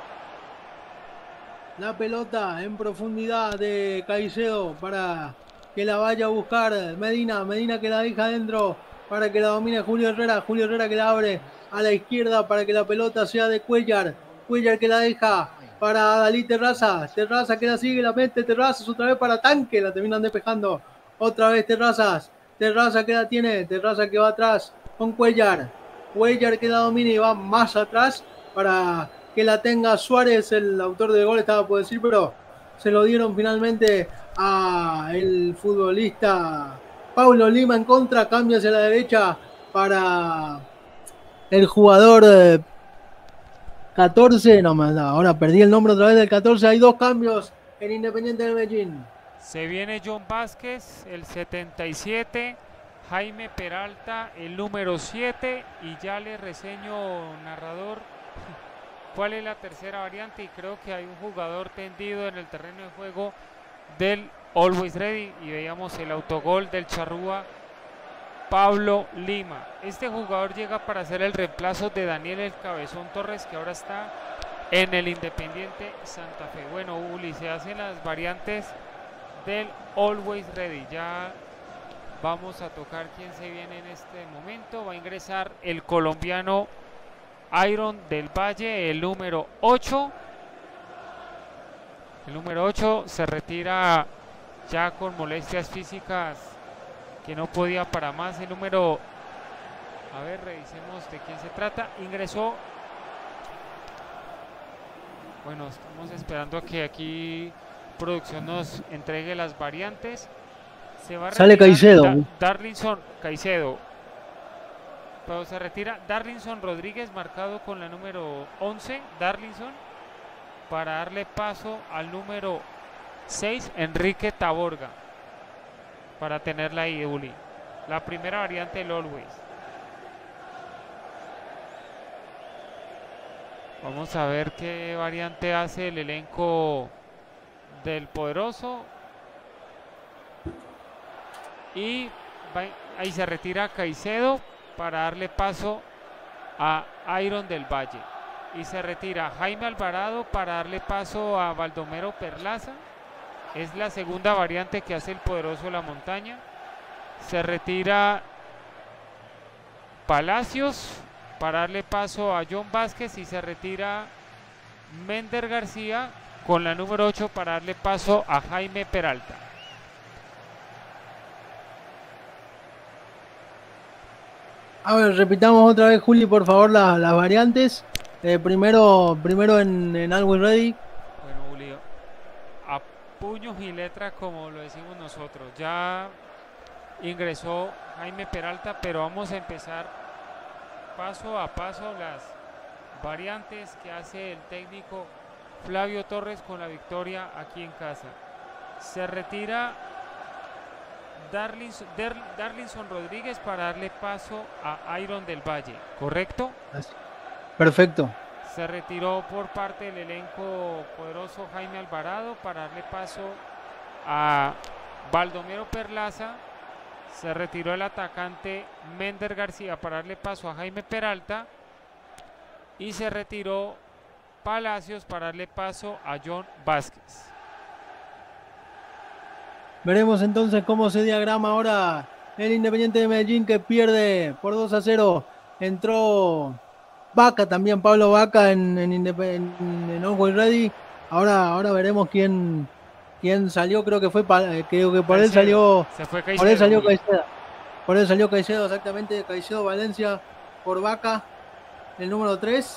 La pelota en profundidad de Caicedo para que la vaya a buscar Medina. Medina que la deja adentro para que la domine Julio Herrera. Julio Herrera que la abre a la izquierda para que la pelota sea de Cuellar. Cuellar que la deja para Dalí Terrazas. Terrazas que la sigue, la mete Terrazas otra vez para Tanque. La terminan despejando. Otra vez Terrazas. Terrazas que la tiene. Terrazas que va atrás con Cuellar. Cuellar que la domina y va más atrás para que la tenga Suárez, el autor del gol, estaba por decir, pero se lo dieron finalmente a el futbolista Paulo Lima en contra. Cambia hacia la derecha para el jugador eh, catorce, no me ahora perdí el nombre otra vez del catorce. Hay dos cambios en Independiente de Medellín. Se viene John Vázquez, el setenta y siete, Jaime Peralta, el número siete, y ya le reseño, narrador, cuál es la tercera variante, y creo que hay un jugador tendido en el terreno de juego del Always Ready, y veíamos el autogol del charrúa Pablo Lima. Este jugador llega para hacer el reemplazo de Daniel El Cabezón Torres, que ahora está en el Independiente Santa Fe. Bueno, Uli, se hacen las variantes del Always Ready. Ya vamos a tocar quién se viene en este momento. Va a ingresar el colombiano Iron del Valle, el número ocho. El número ocho se retira ya con molestias físicas, que no podía para más. El número, a ver, revisemos de quién se trata. Ingresó, bueno, estamos esperando a que aquí producción nos entregue las variantes. Se va a Sale Caicedo. Da Darlinson Caicedo. Pero se retira Darlinson Rodríguez, marcado con la número once, Darlinson, para darle paso al número seis, Enrique Taborga, para tenerla ahí, Uli. La primera variante del Always. Vamos a ver qué variante hace el elenco del Poderoso. Y va, ahí se retira Caicedo para darle paso a Iron del Valle. Y se retira Jaime Alvarado para darle paso a Baldomero Perlaza. Es la segunda variante que hace el Poderoso de la Montaña. Se retira Palacios para darle paso a John Vázquez, y se retira Mender García con la número ocho para darle paso a Jaime Peralta. A ver, repitamos otra vez, Juli, por favor, las, las variantes. Eh, primero primero en, en Always Ready. Bueno, Julio, a puños y letras, como lo decimos nosotros. Ya ingresó Jaime Peralta, pero vamos a empezar paso a paso las variantes que hace el técnico Flavio Torres con la victoria aquí en casa. Se retira Darlinson, Darlinson Rodríguez para darle paso a Iron del Valle, ¿correcto? Perfecto. Se retiró por parte del elenco Poderoso Jaime Alvarado para darle paso a Baldomero Perlaza. Se retiró el atacante Mender García para darle paso a Jaime Peralta. Y se retiró Palacios para darle paso a John Vázquez. Veremos entonces cómo se diagrama ahora el Independiente de Medellín, que pierde por dos a cero. Entró Vaca también, Pablo Vaca en, en, en, en Always Ready. Ahora, ahora veremos quién, quién salió. Creo que fue creo que por Caicedo. él salió. Se fue Caicedo, por él salió Caicedo. Por él salió Caicedo, exactamente. Caicedo Valencia por Vaca, el número tres.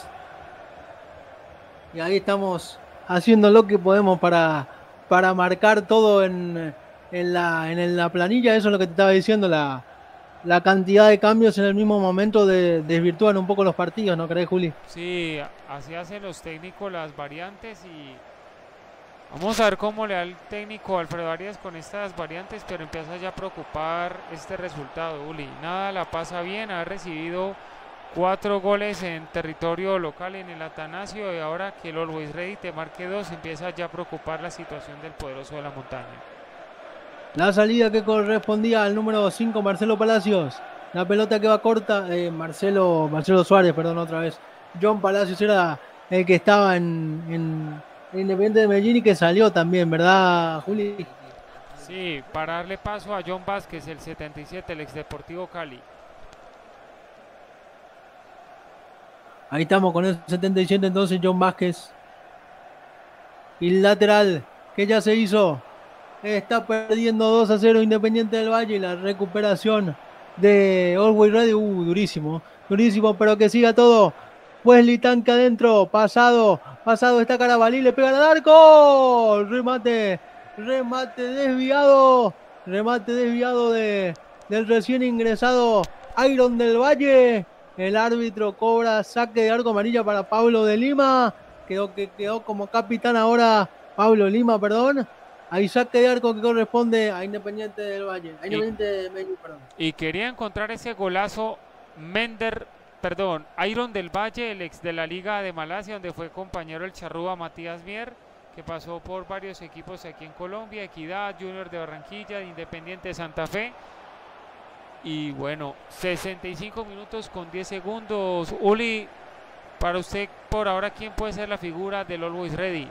Y ahí estamos haciendo lo que podemos para, para marcar todo en. En la, en la planilla. Eso es lo que te estaba diciendo, la, la cantidad de cambios en el mismo momento de, desvirtúan un poco los partidos, ¿no crees, Juli? Sí, así hacen los técnicos las variantes, y vamos a ver cómo le da el técnico Alfredo Arias con estas variantes, pero empieza ya a preocupar este resultado, Juli. Nada la pasa bien, ha recibido cuatro goles en territorio local en el Atanasio, y ahora que el Always Ready te marque dos, empieza ya a preocupar la situación del Poderoso de la Montaña. La salida que correspondía al número cinco, Marcelo Palacios. La pelota que va corta, eh, Marcelo, Marcelo Suárez, perdón, otra vez. John Palacios era el que estaba en, en, en Independiente de Medellín y que salió también, ¿verdad, Juli? Sí, para darle paso a John Vázquez, el setenta y siete, el ex Deportivo Cali. Ahí estamos con el setenta y siete entonces, John Vázquez. Y el lateral que ya se hizo. Está perdiendo dos a cero Independiente del Valle. Y la recuperación de Always Ready. Uh, durísimo. Durísimo, pero que siga todo. Wesley Tanque adentro. Pasado. Pasado está Carabalí. Le pegan al arco. Remate. Remate desviado. Remate desviado de, del recién ingresado Iron del Valle. El árbitro cobra saque de arco amarilla para Pablo de Lima. Quedó, que quedó como capitán ahora Pablo Lima, perdón. Ahí saque de arco que corresponde a Independiente del Valle. A Independiente de Medellín, perdón. Y quería encontrar ese golazo Mender, perdón, Iron del Valle, el ex de la Liga de Malasia, donde fue compañero el charrúa Matías Mier, que pasó por varios equipos aquí en Colombia, Equidad, Junior de Barranquilla, Independiente de Santa Fe. Y bueno, sesenta y cinco minutos con diez segundos. Uli, para usted, por ahora, ¿quién puede ser la figura del Always Ready?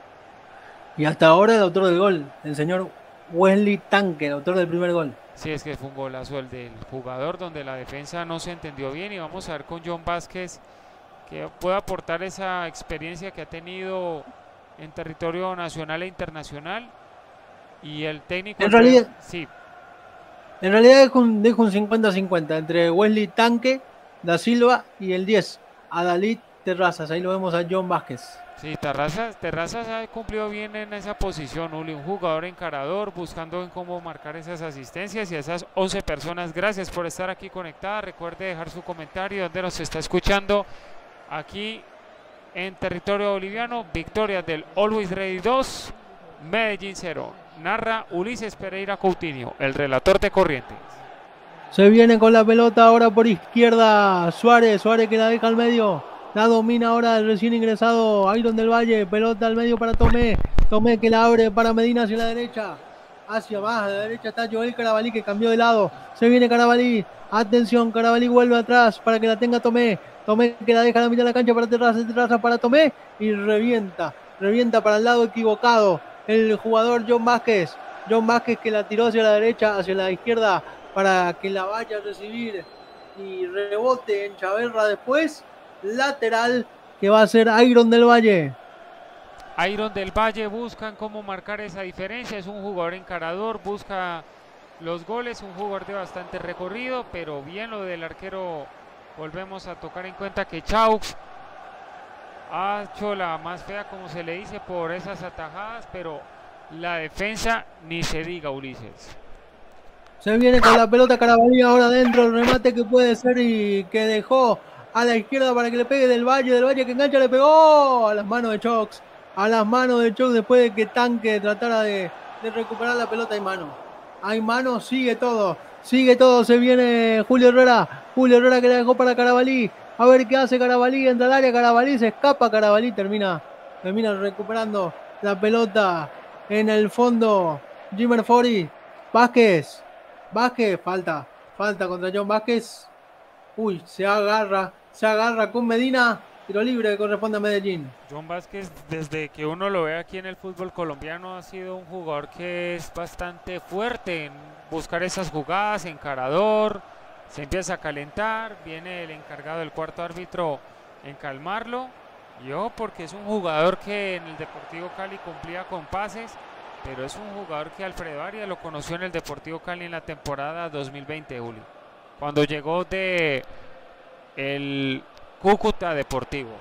Y hasta ahora el autor del gol, el señor Wesley Tanque, el autor del primer gol. Sí, es que fue un golazo el del jugador, donde la defensa no se entendió bien. Y vamos a ver con John Vázquez, que puede aportar esa experiencia que ha tenido en territorio nacional e internacional. Y el técnico... En realidad... Sí. En realidad dejo un, dejo un cincuenta cincuenta entre Wesley Tanque, Da Silva y el diez, Adalid Terrazas. Ahí lo vemos a John Vázquez. Sí, Terrazas, Terrazas ha cumplido bien en esa posición, Uli, un jugador encarador, buscando en cómo marcar esas asistencias y a esas once personas. Gracias por estar aquí conectada. Recuerde dejar su comentario donde nos está escuchando aquí en territorio boliviano. Victoria del Always Ready dos, Medellín cero. Narra Ulises Pereira Coutinho, el relator de Corrientes. Se viene con la pelota ahora por izquierda Suárez, Suárez que la deja al medio. La domina ahora el recién ingresado Iron del Valle. Pelota al medio para Tomé. Tomé que la abre para Medina hacia la derecha. Hacia más, a la derecha está Joel Carabalí que cambió de lado. Se viene Carabalí. Atención, Carabalí vuelve atrás para que la tenga Tomé. Tomé que la deja a la mitad de la cancha para Terraza, Terraza para Tomé. Y revienta, revienta para el lado equivocado. El jugador John Vázquez. John Vázquez que la tiró hacia la derecha, hacia la izquierda para que la vaya a recibir. Y rebote en Chaverra después. Lateral que va a ser Iron del Valle. Iron del Valle buscan cómo marcar esa diferencia. Es un jugador encarador, busca los goles, un jugador de bastante recorrido, pero bien lo del arquero. Volvemos a tocar en cuenta que Chaux ha hecho la más fea, como se le dice, por esas atajadas, pero la defensa ni se diga, Ulises. Se viene con la pelota Carabalí ahora adentro, el remate que puede ser y que dejó a la izquierda para que le pegue del Valle, del Valle que engancha, le pegó a las manos de Chaux, a las manos de Chaux después de que Tanque tratara de, de recuperar la pelota. Hay mano, hay mano, sigue todo, sigue todo, se viene Julio Herrera, Julio Herrera que la dejó para Carabalí, a ver qué hace Carabalí, entra al área, Carabalí se escapa, Carabalí termina, termina recuperando la pelota en el fondo, Jimmer Fori, Vázquez, Vázquez, falta, falta contra John Vázquez, uy, se agarra, se agarra con Medina, tiro libre que corresponde a Medellín. John Vázquez, desde que uno lo ve aquí en el fútbol colombiano, ha sido un jugador que es bastante fuerte en buscar esas jugadas, encarador, se empieza a calentar, viene el encargado del cuarto árbitro en calmarlo, yo porque es un jugador que en el Deportivo Cali cumplía con pases, pero es un jugador que Alfredo Arias lo conoció en el Deportivo Cali en la temporada dos mil veinte, Juli, cuando llegó de el Cúcuta Deportivo.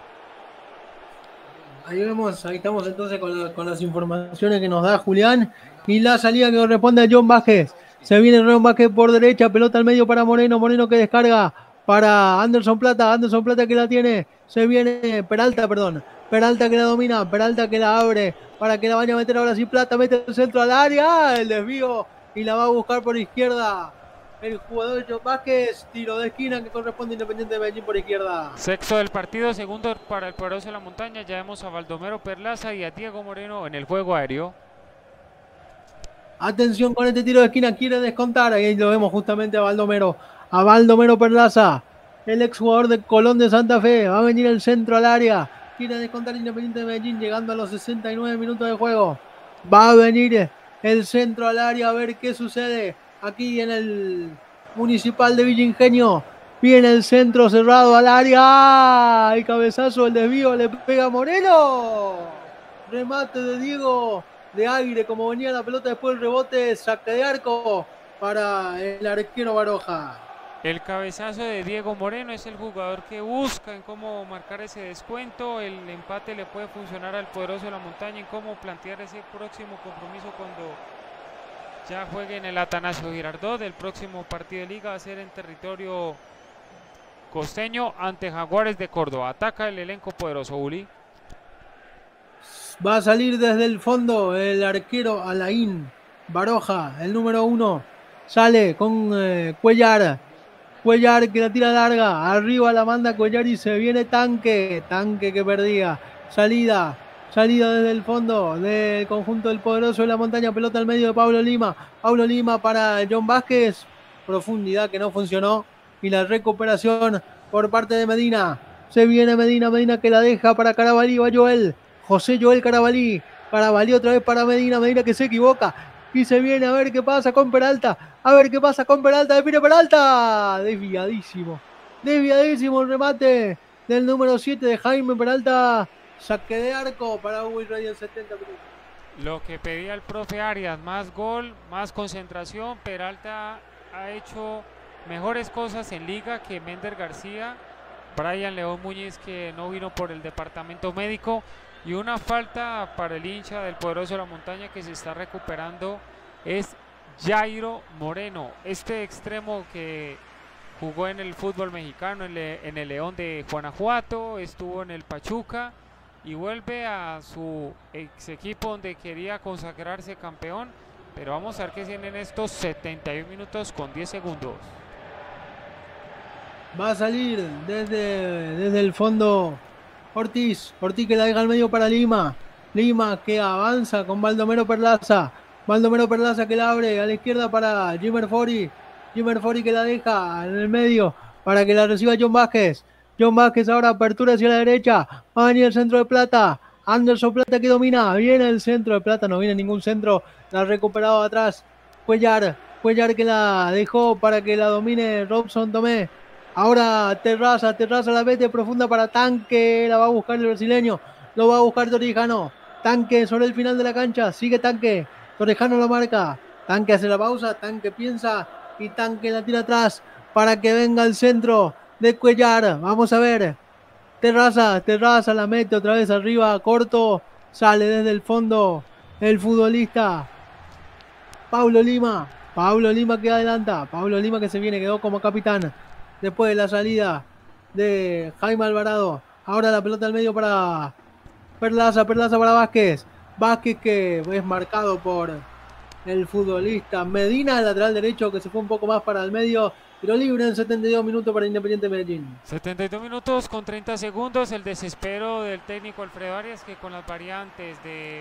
Ahí vemos, ahí estamos entonces con, la, con las informaciones que nos da Julián y la salida que corresponde a John Vázquez. Se viene John Vázquez por derecha, pelota al medio para Moreno, Moreno que descarga para Anderson Plata, Anderson Plata que la tiene, se viene Peralta, perdón, Peralta que la domina, Peralta que la abre para que la vaya a meter ahora sí Plata, mete el centro al área, el desvío y la va a buscar por izquierda. El jugador John Vázquez, tiro de esquina que corresponde a Independiente de Medellín por izquierda. Sexto del partido, segundo para el poderoso de la montaña. Ya vemos a Baldomero Perlaza y a Diego Moreno en el juego aéreo. Atención con este tiro de esquina, quiere descontar. Ahí lo vemos justamente a Baldomero. a Baldomero Perlaza, el exjugador de Colón de Santa Fe. Va a venir el centro al área. Quiere descontar Independiente de Medellín llegando a los sesenta y nueve minutos de juego. Va a venir el centro al área a ver qué sucede aquí en el Municipal de Villa Ingenio. Viene el centro cerrado al área. El cabezazo, el desvío, le pega Moreno. Remate de Diego de aire, como venía la pelota después del rebote, saque de arco para el arquero Baroja. El cabezazo de Diego Moreno es el jugador que busca en cómo marcar ese descuento. El empate le puede funcionar al poderoso de la montaña en cómo plantear ese próximo compromiso cuando ya juegue en el Atanasio Girardot. El próximo partido de liga va a ser en territorio costeño ante Jaguares de Córdoba. Ataca el elenco poderoso, Uli. Va a salir desde el fondo el arquero Alain Baroja, el número uno. Sale con eh, Cuellar. Cuellar que la tira larga. Arriba la manda Cuellar y se viene Tanque. Tanque que perdía. Salida. Salida desde el fondo del conjunto del poderoso de la montaña. Pelota al medio de Pablo Lima. Pablo Lima para John Vázquez. Profundidad que no funcionó. Y la recuperación por parte de Medina. Se viene Medina. Medina que la deja para Carabalí. Va Joel. José Joel Carabalí. Carabalí otra vez para Medina. Medina que se equivoca. Y se viene a ver qué pasa con Peralta. A ver qué pasa con Peralta. Define Peralta. Desviadísimo. Desviadísimo el remate del número siete de Jaime Peralta. Saque de arco para Uruguay Radio en setenta minutos. Lo que pedía el profe Arias. Más gol, más concentración. Peralta ha hecho mejores cosas en liga que Mender García. Brian León Muñiz, que no vino por el departamento médico. Y una falta para el hincha del poderoso de la montaña que se está recuperando es Jairo Moreno, este extremo que jugó en el fútbol mexicano, en, le, en el León de Guanajuato, estuvo en el Pachuca y vuelve a su ex equipo donde quería consagrarse campeón. Pero vamos a ver qué tienen estos setenta y un minutos con diez segundos. Va a salir desde, desde el fondo Ortiz, Ortiz que la deja al medio para Lima. Lima que avanza con Baldomero Perlaza. Baldomero Perlaza que la abre a la izquierda para Jimmer Fori. Jimmer Fori que la deja en el medio para que la reciba John Vázquez. John Vázquez ahora apertura hacia la derecha. Va a venir el centro de Plata. Anderson Plata que domina. Viene el centro de Plata. No viene ningún centro. La ha recuperado atrás. Cuellar. Cuellar que la dejó para que la domine Robson Tomé. Ahora Terraza, Terraza la mete profunda para Tanque, la va a buscar el brasileño, lo va a buscar Torrijano. Tanque sobre el final de la cancha, sigue Tanque, Torrijano lo marca, Tanque hace la pausa, Tanque piensa y Tanque la tira atrás para que venga el centro de Cuellar. Vamos a ver, Terraza, Terraza la mete otra vez arriba, corto, sale desde el fondo el futbolista Pablo Lima, Pablo Lima que adelanta, Pablo Lima que se viene, quedó como capitán. Después de la salida de Jaime Alvarado. Ahora la pelota al medio para Perlaza. Perlaza para Vázquez. Vázquez que es marcado por el futbolista Medina, el lateral derecho que se fue un poco más para el medio. Pero libre en setenta y dos minutos para Independiente Medellín. setenta y dos minutos con treinta segundos. El desespero del técnico Alfredo Arias que con las variantes de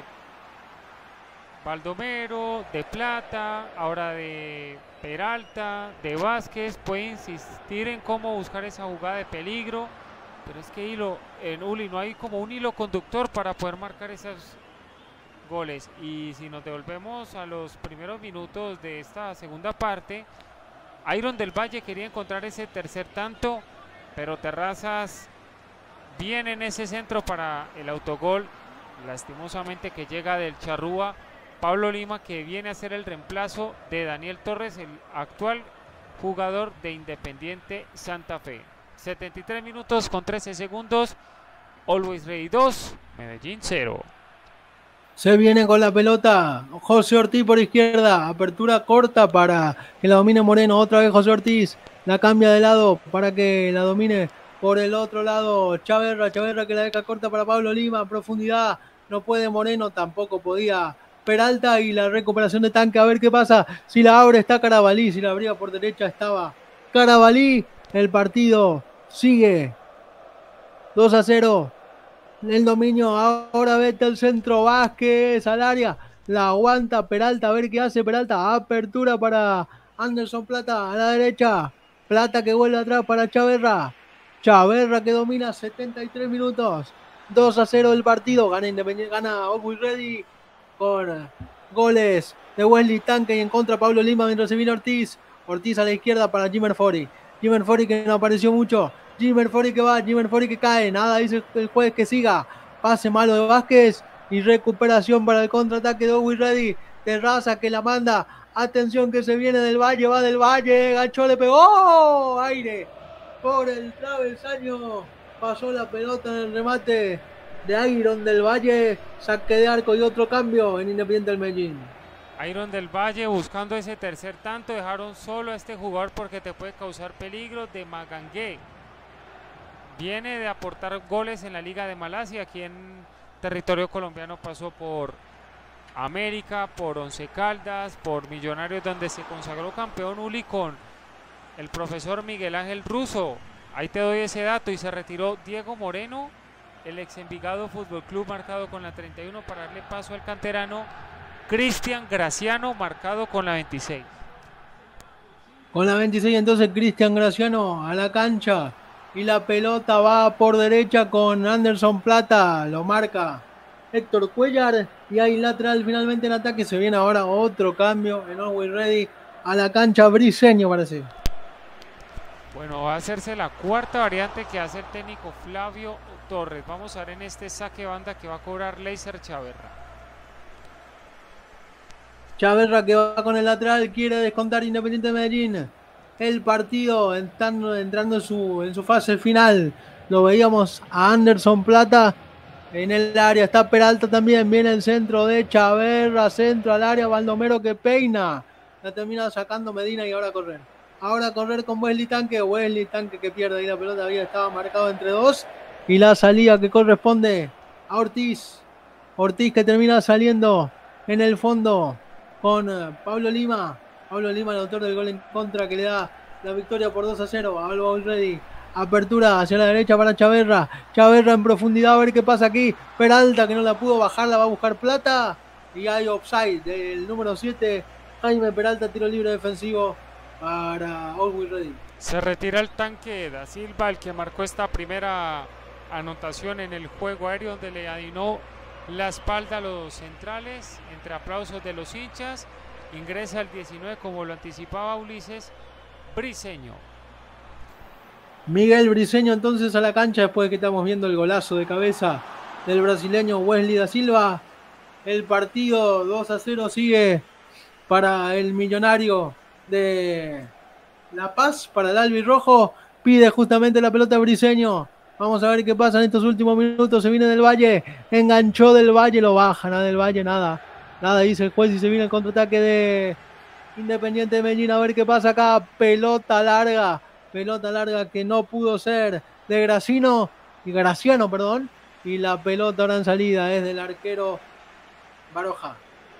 Baldomero, de Plata, ahora de Peralta, de Vázquez, puede insistir en cómo buscar esa jugada de peligro, pero es que hilo, en Uli no hay como un hilo conductor para poder marcar esos goles. Y si nos devolvemos a los primeros minutos de esta segunda parte, Iron del Valle quería encontrar ese tercer tanto, pero Terrazas viene en ese centro para el autogol, lastimosamente que llega del Charrúa. Pablo Lima que viene a ser el reemplazo de Daniel Torres, el actual jugador de Independiente Santa Fe. setenta y tres minutos con trece segundos. Always Ready dos, Medellín cero. Se viene con la pelota José Ortiz por izquierda. Apertura corta para que la domine Moreno. Otra vez José Ortiz. La cambia de lado para que la domine por el otro lado Chaverra. Chaverra que la deja corta para Pablo Lima. Profundidad. No puede Moreno. Tampoco podía Peralta y la recuperación de Tanque. A ver qué pasa. Si la abre está Carabalí. Si la abría por derecha estaba Carabalí. El partido sigue dos a cero. El dominio. Ahora vete al centro. Vázquez al área. La aguanta Peralta. A ver qué hace Peralta. Apertura para Anderson Plata a la derecha. Plata que vuelve atrás para Chaverra. Chaverra que domina setenta y tres minutos. dos a cero el partido. Gana Independiente, gana Always Ready con goles de Wesley Tanque y en contra Pablo Lima mientras se viene Ortiz. Ortiz a la izquierda para Jimmer Fori. Jimmer Fori que no apareció mucho. Jimmer Fori que va, Jimmer Fori que cae. Nada dice el juez que siga. Pase malo de Vázquez y recuperación para el contraataque de Always Ready. Terraza que la manda. Atención que se viene del Valle, va del Valle. Ganchó, le pegó. Aire por el travesaño. Pasó la pelota en el remate de Iron del Valle. Saque de arco y otro cambio en Independiente del Medellín. Iron del Valle buscando ese tercer tanto. Dejaron solo a este jugador porque te puede causar peligro. De Magangué. Viene de aportar goles en la Liga de Malasia. Aquí en territorio colombiano pasó por América, por Once Caldas, por Millonarios, donde se consagró campeón Uli con el profesor Miguel Ángel Russo. Ahí te doy ese dato. Y se retiró Diego Moreno, el ex Envigado Fútbol Club, marcado con la treinta y uno para darle paso al canterano Cristian Graciano, marcado con la veintiséis. Con la veintiséis entonces Cristian Graciano a la cancha. Y la pelota va por derecha con Anderson Plata. Lo marca Héctor Cuellar. Y hay lateral finalmente en ataque. Se viene ahora otro cambio en Always Ready. A la cancha Briseño parece. Bueno, va a hacerse la cuarta variante que hace el técnico Flavio Torres. Vamos a ver en este saque banda que va a cobrar Leiser Chaverra. Chaverra que va con el lateral. Quiere descontar Independiente de Medellín. El partido entrando, entrando en, su, en su fase final. Lo veíamos a Anderson Plata en el área. Está Peralta también. Viene el centro de Chaverra. Centro al área. Baldomero que peina. La termina sacando Medina y ahora a correr. Ahora a correr con Wesley Tanque. Wesley Tanque que pierde ahí la pelota. Había estaba marcado entre dos. Y la salida que corresponde a Ortiz. Ortiz que termina saliendo en el fondo con Pablo Lima. Pablo Lima, el autor del gol en contra que le da la victoria por dos a cero a Always Ready. Apertura hacia la derecha para Chaverra. Chaverra en profundidad, a ver qué pasa aquí. Peralta que no la pudo bajar, la va a buscar Plata. Y hay offside del número siete. Jaime Peralta, tiro libre defensivo para Always Ready. Se retira el Tanque da Silva, el que marcó esta primera anotación en el juego aéreo, donde le adinó la espalda a los centrales, entre aplausos de los hinchas. Ingresa el diecinueve, como lo anticipaba Ulises, Briseño. Miguel Briseño entonces a la cancha después de que estamos viendo el golazo de cabeza del brasileño Wesley da Silva. El partido dos a cero sigue para el Millonario de La Paz, para el albirrojo. Pide justamente la pelota Briseño. Vamos a ver qué pasa en estos últimos minutos. Se viene del Valle, enganchó del Valle, lo baja, nada del Valle, nada. Nada dice el juez y se viene el contraataque de Independiente de Medellín. A ver qué pasa acá. Pelota larga. Pelota larga que no pudo ser de Gracino. Y Graciano, perdón. Y la pelota ahora en salida es del arquero Baroja.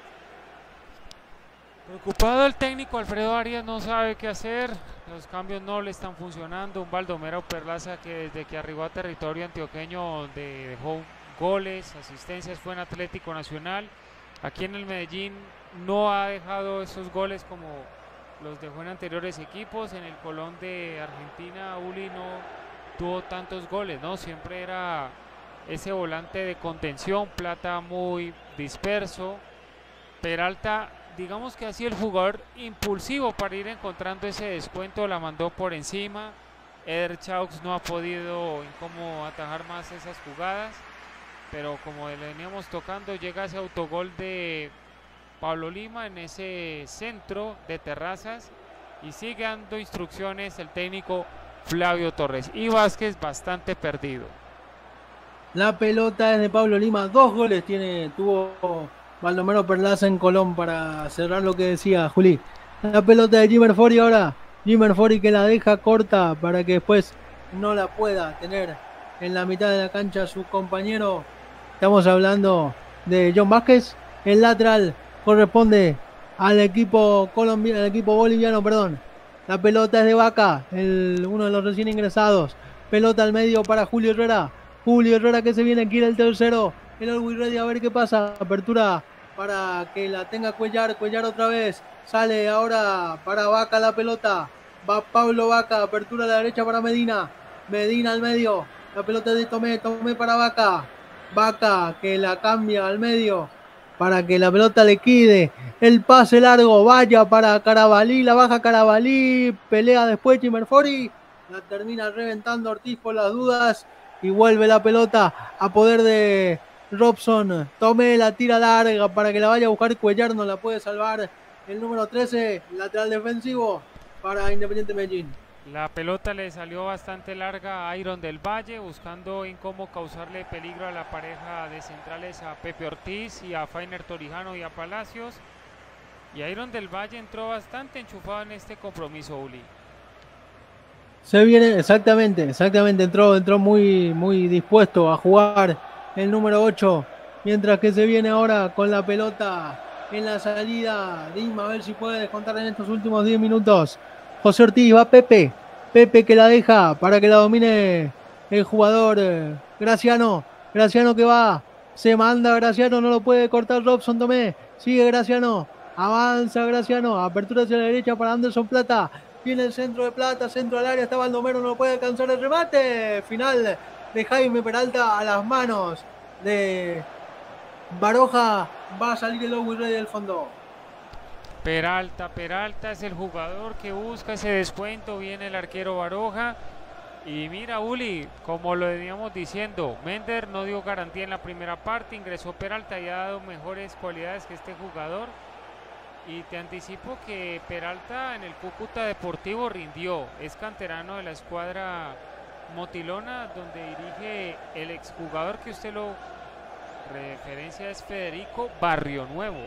Preocupado el técnico Alfredo Arias, no sabe qué hacer. Los cambios no le están funcionando. Un Baldomero Perlaza que desde que arribó a territorio antioqueño de, dejó goles, asistencias, fue en Atlético Nacional. Aquí en el Medellín no ha dejado esos goles como los dejó en anteriores equipos. En el Colón de Argentina, Uli no tuvo tantos goles, ¿no? Siempre era ese volante de contención. Plata muy disperso. Peralta, digamos que así el jugador impulsivo para ir encontrando ese descuento, la mandó por encima. Eder Chaux no ha podido en cómo atajar más esas jugadas. Pero como le veníamos tocando, llega ese autogol de Pablo Lima en ese centro de Terrazas y sigue dando instrucciones el técnico Flavio Torres. Y Vázquez bastante perdido. La pelota es de Pablo Lima. Dos goles tiene, tuvo Baldomero Perlaza en Colón para cerrar lo que decía Juli. La pelota de Jimmer Fori ahora. Jimmer Fori que la deja corta para que después no la pueda tener en la mitad de la cancha su compañero. Estamos hablando de John Vázquez. El lateral corresponde al equipo colombiano, al equipo boliviano, perdón. La pelota es de Vaca, el, uno de los recién ingresados. Pelota al medio para Julio Herrera. Julio Herrera que se viene, quiere el tercero. El Always Ready, a ver qué pasa. Apertura para que la tenga Cuellar. Cuellar otra vez. Sale ahora para Vaca la pelota. Va Pablo Vaca, apertura a la derecha para Medina. Medina al medio. La pelota de Tomé, Tomé para Vaca. Vaca que la cambia al medio para que la pelota le quede. El pase largo, vaya para Carabalí, la baja Carabalí, pelea después Chimmerfori, la termina reventando Ortiz por las dudas y vuelve la pelota a poder de Robson. Tomé la tira larga para que la vaya a buscar Cuellar, no la puede salvar el número trece, lateral defensivo para Independiente Medellín. La pelota le salió bastante larga a Iron del Valle, buscando en cómo causarle peligro a la pareja de centrales, a Pepe Ortiz y a Fainer Torijano y a Palacios. Y Iron del Valle entró bastante enchufado en este compromiso, Uli. Se viene, exactamente, exactamente, entró, entró muy, muy dispuesto a jugar el número ocho, mientras que se viene ahora con la pelota en la salida. Dima, a ver si puede descontar en estos últimos diez minutos. José Ortiz, va Pepe, Pepe que la deja para que la domine el jugador eh, Graciano, Graciano que va, se manda Graciano, no lo puede cortar Robson Tomé, sigue Graciano, avanza Graciano, apertura hacia la derecha para Anderson Plata, viene el centro de Plata, centro al área, está Baldomero, no lo puede alcanzar el remate, final de Jaime Peralta a las manos de Baroja, va a salir el Owen Ready del fondo. Peralta, Peralta es el jugador que busca ese descuento, viene el arquero Baroja. Y mira, Uli, como lo veníamos diciendo, Mender no dio garantía en la primera parte, ingresó Peralta y ha dado mejores cualidades que este jugador. Y te anticipo que Peralta en el Cúcuta Deportivo rindió, es canterano de la escuadra Motilona, donde dirige el exjugador que usted lo referencia, es Federico Barrionuevo.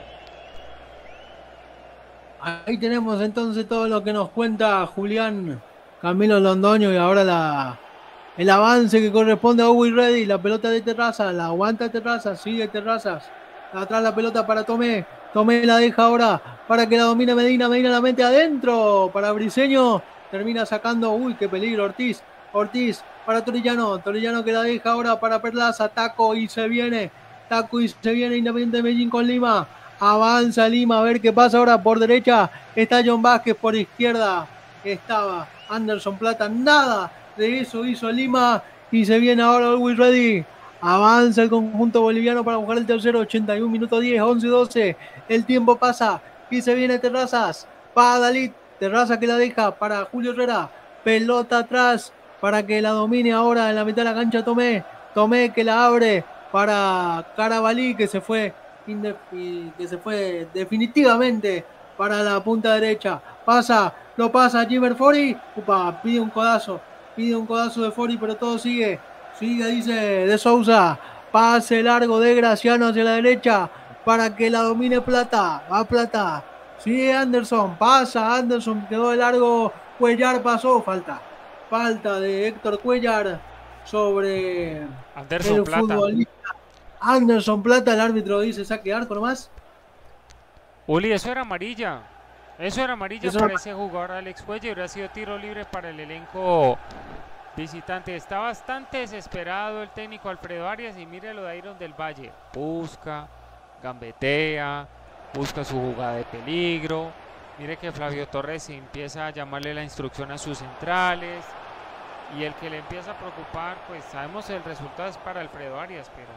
Ahí tenemos entonces todo lo que nos cuenta Julián Camilo Londoño y ahora la, el avance que corresponde a Owen Ready, la pelota de Terraza, la aguanta Terraza, sigue Terrazas, atrás la pelota para Tomé, Tomé la deja ahora para que la domine Medina, Medina la mete adentro para Briseño, termina sacando, uy qué peligro Ortiz, Ortiz para Torillano, Torillano que la deja ahora para Perlaza, Taco y se viene, Taco y se viene Independiente de Medellín con Lima. Avanza Lima, a ver qué pasa ahora por derecha. Está John Vázquez, por izquierda estaba Anderson Plata. Nada de eso hizo Lima. Y se viene ahora Always Ready. Avanza el conjunto boliviano para buscar el tercero. ochenta y un minutos diez, once doce. El tiempo pasa. Y se viene Terrazas. Para Dalit. Terrazas que la deja para Julio Herrera. Pelota atrás para que la domine ahora en la mitad de la cancha Tomé. Tomé que la abre para Carabalí que se fue. que se fue definitivamente para la punta derecha, pasa, lo pasa Jimmer Fori, upa, pide un codazo, pide un codazo de Fori, pero todo sigue, sigue dice de Sousa, pase largo de Graciano hacia la derecha, para que la domine Plata, va Plata, sigue Anderson, pasa Anderson, quedó de largo, Cuellar pasó, falta, falta de Héctor Cuellar sobre Anderson el Plata. futbolista Anderson Plata, el árbitro dice saque arco nomás. Uli, eso era amarilla. Eso era amarilla eso para era... ese jugador Alex Cuellar. Hubiera sido tiro libre para el elenco visitante. Está bastante desesperado el técnico Alfredo Arias. Y mire lo de Iron del Valle. Busca, gambetea, busca su jugada de peligro. Mire que Flavio Torres empieza a llamarle la instrucción a sus centrales. Y el que le empieza a preocupar, pues sabemos el resultado es para Alfredo Arias, pero...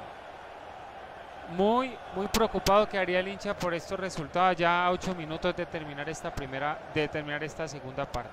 Muy, muy preocupado quedaría el hincha por estos resultados ya a ocho minutos de terminar esta primera, de terminar esta segunda parte.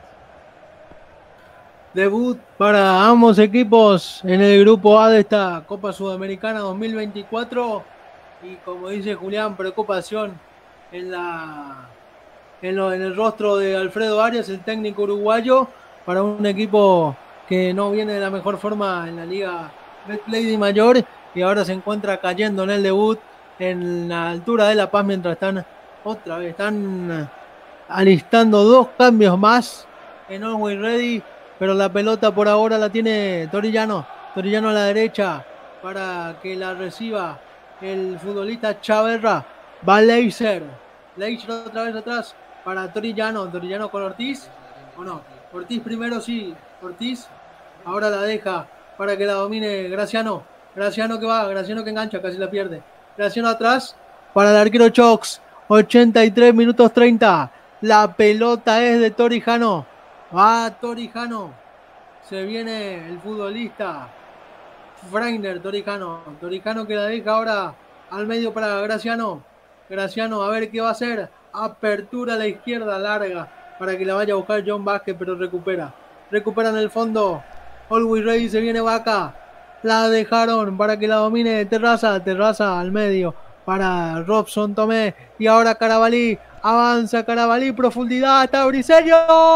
Debut para ambos equipos en el grupo A de esta Copa Sudamericana dos mil veinticuatro y como dice Julián, preocupación en la en, lo, en el rostro de Alfredo Arias, el técnico uruguayo, para un equipo que no viene de la mejor forma en la Liga Betplay de Mayor. Y ahora se encuentra cayendo en el debut en la altura de La Paz mientras están otra vez, están alistando dos cambios más en Always Ready, pero la pelota por ahora la tiene Torillano, Torillano a la derecha para que la reciba el futbolista Chaverra, va Leiser, Leiser otra vez atrás para Torillano, Torillano con Ortiz, o no, Ortiz primero sí, Ortiz, ahora la deja para que la domine Graciano, Graciano que va, Graciano que engancha, casi la pierde. Graciano atrás para el arquero Chox. ochenta y tres minutos treinta. La pelota es de Torijano. Va Torijano. Se viene el futbolista Freiner, Torijano. Torijano que la deja ahora al medio para Graciano. Graciano, a ver qué va a hacer. Apertura a la izquierda larga para que la vaya a buscar John Vázquez, pero recupera. Recupera en el fondo. Always Ready, se viene Vaca. La dejaron para que la domine Terraza. Terraza al medio para Robson Tomé. Y ahora Carabalí. Avanza Carabalí. Profundidad. Está Briseño.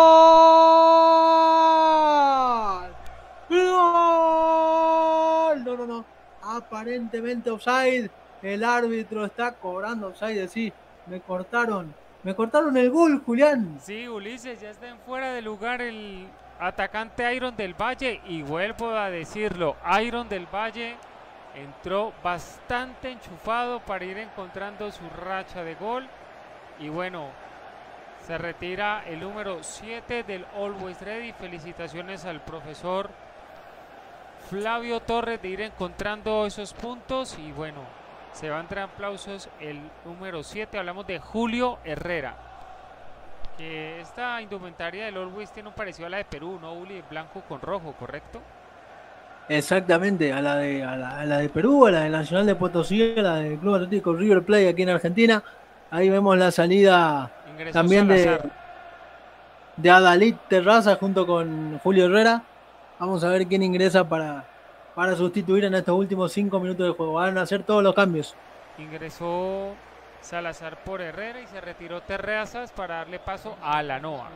¡Gol! No, no, no. Aparentemente offside. El árbitro está cobrando offside. Sí, me cortaron. Me cortaron el gol, Julián. Sí, Ulises, ya está en fuera de lugar el atacante Iron del Valle. Y vuelvo a decirlo, Iron del Valle entró bastante enchufado para ir encontrando su racha de gol. Y bueno, se retira el número siete del Always Ready. Felicitaciones al profesor Flavio Torres de ir encontrando esos puntos. Y bueno, se va a entrar aplausos el número siete. Hablamos de Julio Herrera. Que esta indumentaria del Always tiene un parecido a la de Perú, ¿no, Uli? Blanco con rojo, ¿correcto? Exactamente, a la de a la, a la de Perú, a la de Nacional de Potosí, a la del Club Atlético River Plate aquí en Argentina. Ahí vemos la salida Ingresó también de, de Adalid Terraza junto con Julio Herrera. Vamos a ver quién ingresa para, para sustituir en estos últimos cinco minutos de juego. Van a hacer todos los cambios. Ingresó Salazar por Herrera y se retiró Terrazas para darle paso a Alanoa.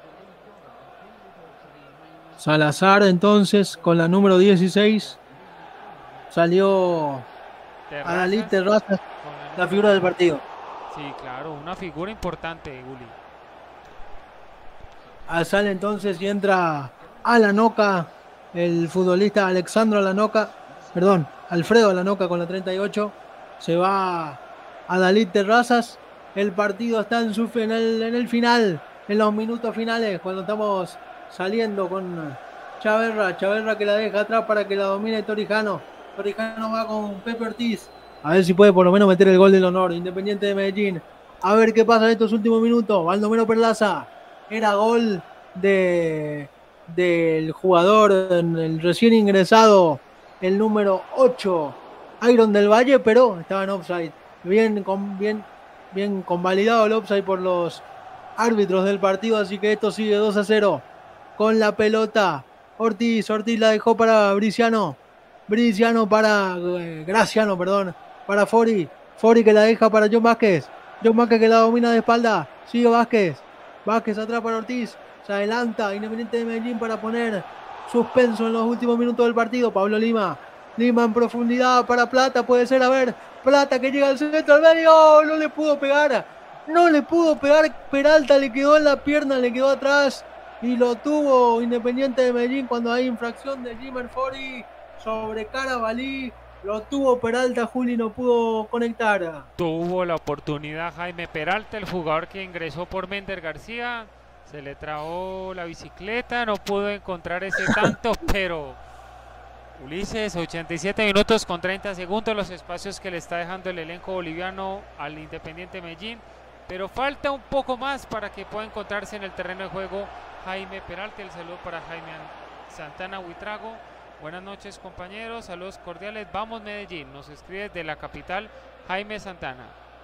Salazar entonces con la número dieciséis. Salió Adalid Terraza, la, la figura del partido. Sí, claro, una figura importante, Uli. Ah, sale entonces y entra Alanoca, el futbolista Alexandro Alanoca, perdón, Alfredo Alanoca con la treinta y ocho. Se va Adalid Terrazas. El partido está en, su, en, el, en el final, en los minutos finales, cuando estamos saliendo con Chaverra. Chaverra que la deja atrás para que la domine Torijano. Torijano va con Pepe Ortiz. A ver si puede por lo menos meter el gol del honor. Independiente de Medellín. A ver qué pasa en estos últimos minutos. Baldomero Perlaza. Era gol de del jugador, el recién ingresado, el número ocho, Iron del Valle, pero estaba en offside. Bien, con, bien, bien convalidado el offside por los árbitros del partido. Así que esto sigue dos a cero. Con la pelota. Ortiz. Ortiz la dejó para Briciano. Briciano para eh, Graciano, perdón. Para Fori. Fori que la deja para John Vázquez. John Vázquez que la domina de espalda. Sigue Vázquez. Vázquez atrás para Ortiz. Se adelanta Independiente de Medellín para poner suspenso en los últimos minutos del partido. Pablo Lima. Lima en profundidad para Plata. Puede ser, a ver. Plata que llega al centro al medio. No le pudo pegar. No le pudo pegar. Peralta le quedó en la pierna. Le quedó atrás. Y lo tuvo Independiente de Medellín cuando hay infracción de Jimmer Fori sobre Carabalí. Lo tuvo Peralta, Juli no pudo conectar. Tuvo la oportunidad Jaime Peralta, el jugador que ingresó por Mender García. Se le trabó la bicicleta, no pudo encontrar ese tanto, pero Ulises, ochenta y siete minutos con treinta segundos, los espacios que le está dejando el elenco boliviano al Independiente Medellín. Pero falta un poco más para que pueda encontrarse en el terreno de juego Jaime Peralta. El saludo para Jaime Santana Huitrago. Buenas noches, compañeros, saludos cordiales. Vamos Medellín, nos escribe de la capital Jaime Santana.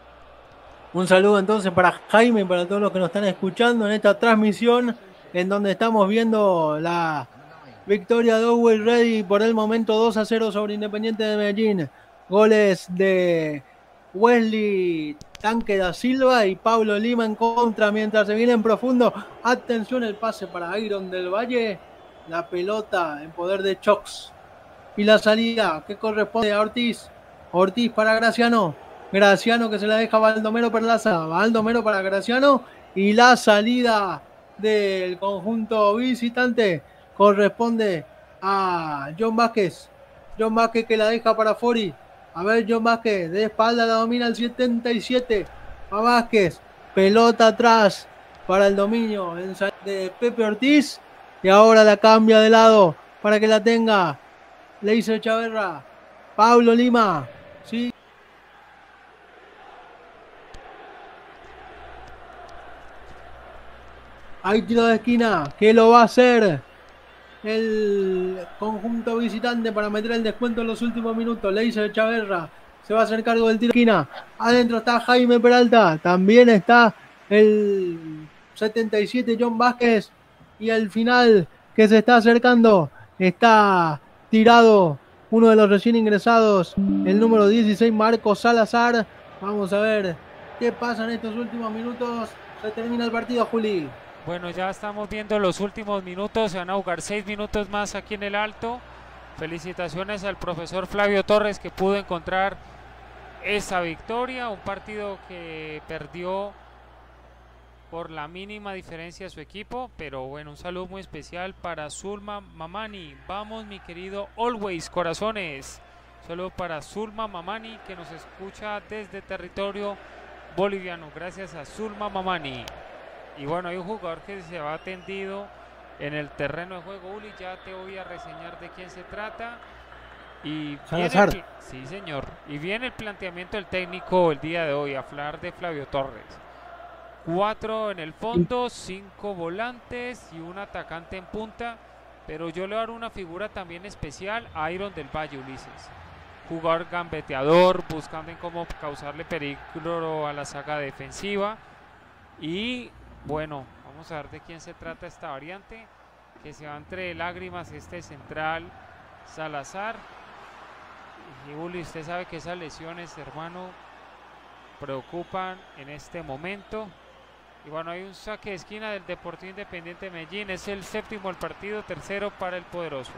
Un saludo entonces para Jaime y para todos los que nos están escuchando en esta transmisión en donde estamos viendo la victoria de Always Ready por el momento dos a cero sobre Independiente de Medellín. Goles de Wesley Tanque da Silva y Pablo Lima en contra mientras se viene en profundo. Atención, el pase para Iron del Valle. La pelota en poder de Chox. Y la salida que corresponde a Ortiz. Ortiz para Graciano. Graciano que se la deja a Baldomero Perlaza. Baldomero para Graciano. Y la salida del conjunto visitante corresponde a John Vázquez. John Vázquez que la deja para Fori. A ver, John Vázquez de espalda la domina el setenta y siete. A Vázquez. Pelota atrás para el dominio de Pepe Ortiz. Y ahora la cambia de lado para que la tenga. Le hizo Chaverra. Pablo Lima. Sí. Hay tiro de esquina, que lo va a hacer el conjunto visitante para meter el descuento en los últimos minutos. Le dice Chaverra, se va a hacer cargo del tiro de esquina. Adentro está Jaime Peralta, también está el setenta y siete John Vázquez. Y al final que se está acercando, está tirado uno de los recién ingresados, el número dieciséis Marco Salazar. Vamos a ver qué pasa en estos últimos minutos. Se termina el partido, Juli. Bueno, ya estamos viendo los últimos minutos, se van a jugar seis minutos más aquí en el Alto. Felicitaciones al profesor Flavio Torres que pudo encontrar esa victoria, un partido que perdió por la mínima diferencia a su equipo, pero bueno, un saludo muy especial para Zulma Mamani. Vamos, mi querido Always Corazones. Un saludo para Zulma Mamani que nos escucha desde territorio boliviano. Gracias a Zulma Mamani. Y bueno, hay un jugador que se va tendido en el terreno de juego, Uli, ya te voy a reseñar de quién se trata. Y viene el, sí, señor. Y viene el planteamiento del técnico el día de hoy, a hablar de Flavio Torres. Cuatro en el fondo, cinco volantes y un atacante en punta. Pero yo le voy a dar una figura también especial a Iron del Valle, Ulises. Jugador gambeteador, buscando en cómo causarle peligro a la saga defensiva. Y bueno, vamos a ver de quién se trata esta variante, que se va entre lágrimas este central Salazar. Y Uli, usted sabe que esas lesiones, hermano, preocupan en este momento. Y bueno, hay un saque de esquina del Deportivo Independiente de Medellín. Es el séptimo del partido, tercero para el poderoso.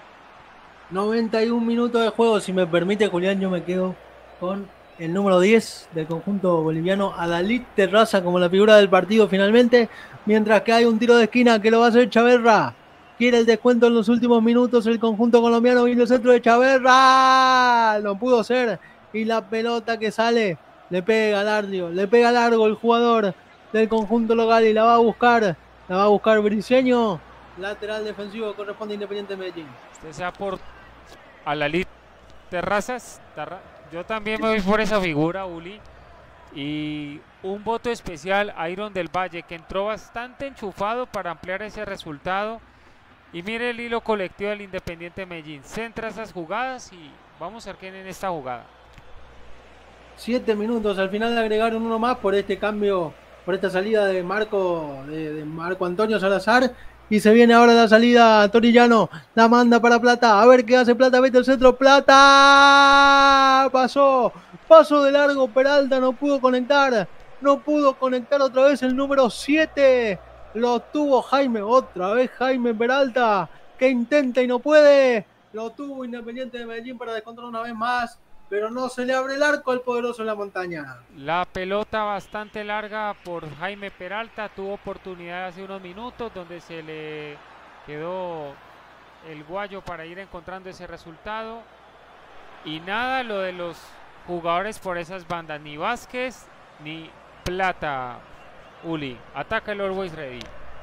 noventa y un minutos de juego, si me permite, Julián, yo me quedo con el número diez del conjunto boliviano, Adalid Terraza, como la figura del partido finalmente, mientras que hay un tiro de esquina que lo va a hacer Chaverra. Quiere el descuento en los últimos minutos el conjunto colombiano, viene el centro de Chaverra, lo pudo hacer, y la pelota que sale, le pega largo, le pega largo el jugador del conjunto local y la va a buscar, la va a buscar Briseño, lateral defensivo corresponde a Independiente Medellín. Este sea por Adalid Terrazas, Terra Yo también me voy por esa figura, Uli. Y un voto especial a Iron del Valle, que entró bastante enchufado para ampliar ese resultado. Y mire el hilo colectivo del Independiente Medellín. Centra esas jugadas y vamos a ver quién en esta jugada. Siete minutos, al final le agregaron uno más por este cambio, por esta salida de Marco, de, de Marco Antonio Salazar. Y se viene ahora la salida Torillano, la manda para Plata, a ver qué hace Plata, vete al centro, Plata, pasó, paso de largo, Peralta no pudo conectar, no pudo conectar otra vez el número siete, lo tuvo Jaime, otra vez Jaime Peralta, que intenta y no puede, lo tuvo Independiente de Medellín para descontar una vez más, pero no se le abre el arco al poderoso en la montaña. La pelota bastante larga por Jaime Peralta, tuvo oportunidad hace unos minutos donde se le quedó el guayo para ir encontrando ese resultado. Y nada, lo de los jugadores por esas bandas, ni Vázquez ni Plata. Uli, ataca el Always Ready.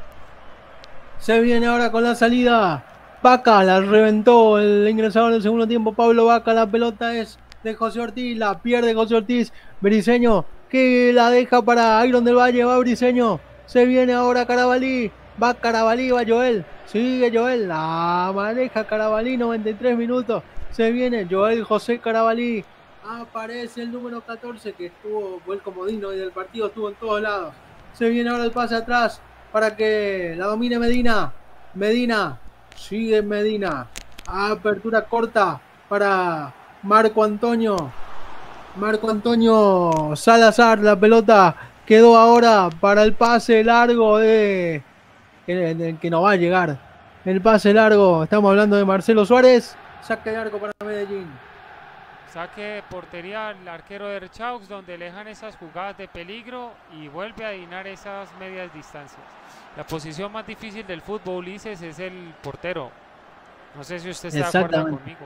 Se viene ahora con la salida. Vaca la reventó el ingresado en el segundo tiempo. Pablo Vaca, la pelota es de José Ortiz, la pierde José Ortiz. Briseño que la deja para Iron del Valle, va Briseño. Se viene ahora Carabalí, va Carabalí, va Joel. Sigue Joel, la maneja Carabalí, noventa y tres minutos. Se viene Joel José Carabalí. Aparece el número catorce que estuvo, fue el comodino y del partido, estuvo en todos lados. Se viene ahora el pase atrás para que la domine Medina. Medina, sigue Medina. Apertura corta para Marco Antonio. Marco Antonio Salazar, la pelota quedó ahora para el pase largo de que, de, que no va a llegar. El pase largo, estamos hablando de Marcelo Suárez. Saque de arco para Medellín. Saque de portería al arquero de Erchaux, donde le dejan esas jugadas de peligro y vuelve a adivinar esas medias distancias. La posición más difícil del fútbol, Ulises, es el portero. No sé si usted está de acuerdo conmigo.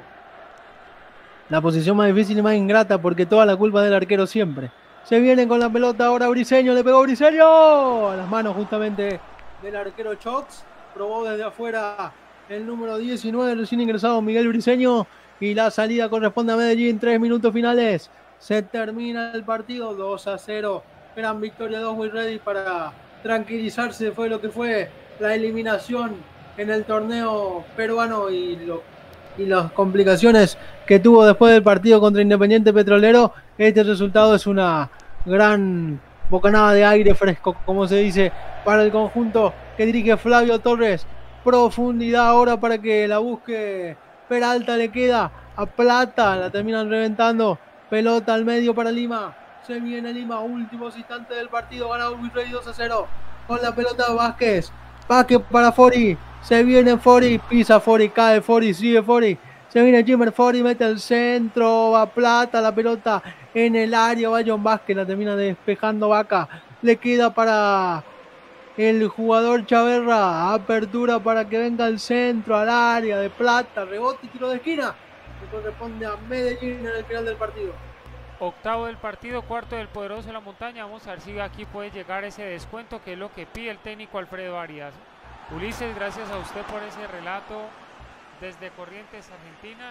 La posición más difícil y más ingrata porque toda la culpa del arquero siempre. Se viene con la pelota ahora Briseño, le pegó Briseño a las manos justamente del arquero Chox. Probó desde afuera el número diecinueve, recién ingresado Miguel Briseño. Y la salida corresponde a Medellín, tres minutos finales. Se termina el partido, dos a cero. Gran victoria de Always Ready para tranquilizarse fue lo que fue la eliminación en el torneo peruano y, lo, y las complicaciones que tuvo después del partido contra Independiente Petrolero. Este resultado es una gran bocanada de aire fresco, como se dice, para el conjunto que dirige Flavio Torres. Profundidad ahora para que la busque Peralta, le queda a Plata, la terminan reventando. Pelota al medio para Lima. Se viene Lima, últimos instantes del partido. Gana Always Ready dos a cero. Con la pelota Vázquez. Vázquez para Fori. Se viene Fori. Pisa Fori. Cae Fori. Sigue Fori. Se viene Jimmer Fori. Mete al centro. Va Plata. La pelota en el área. Va John Vázquez. La termina despejando Vaca. Le queda para el jugador Chaverra. Apertura para que venga al centro. Al área de Plata. Rebote y tiro de esquina. Que corresponde a Medellín en el final del partido. Octavo del partido, cuarto del poderoso de la montaña. Vamos a ver si aquí puede llegar ese descuento, que es lo que pide el técnico Alfredo Arias. Ulises, gracias a usted por ese relato desde Corrientes, Argentina.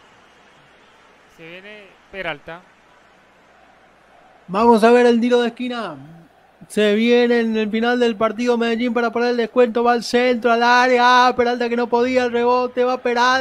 Y se viene Peralta. Vamos a ver el tiro de esquina. Se viene en el final del partido Medellín para poner el descuento. Va al centro, al área. Peralta que no podía, el rebote. Va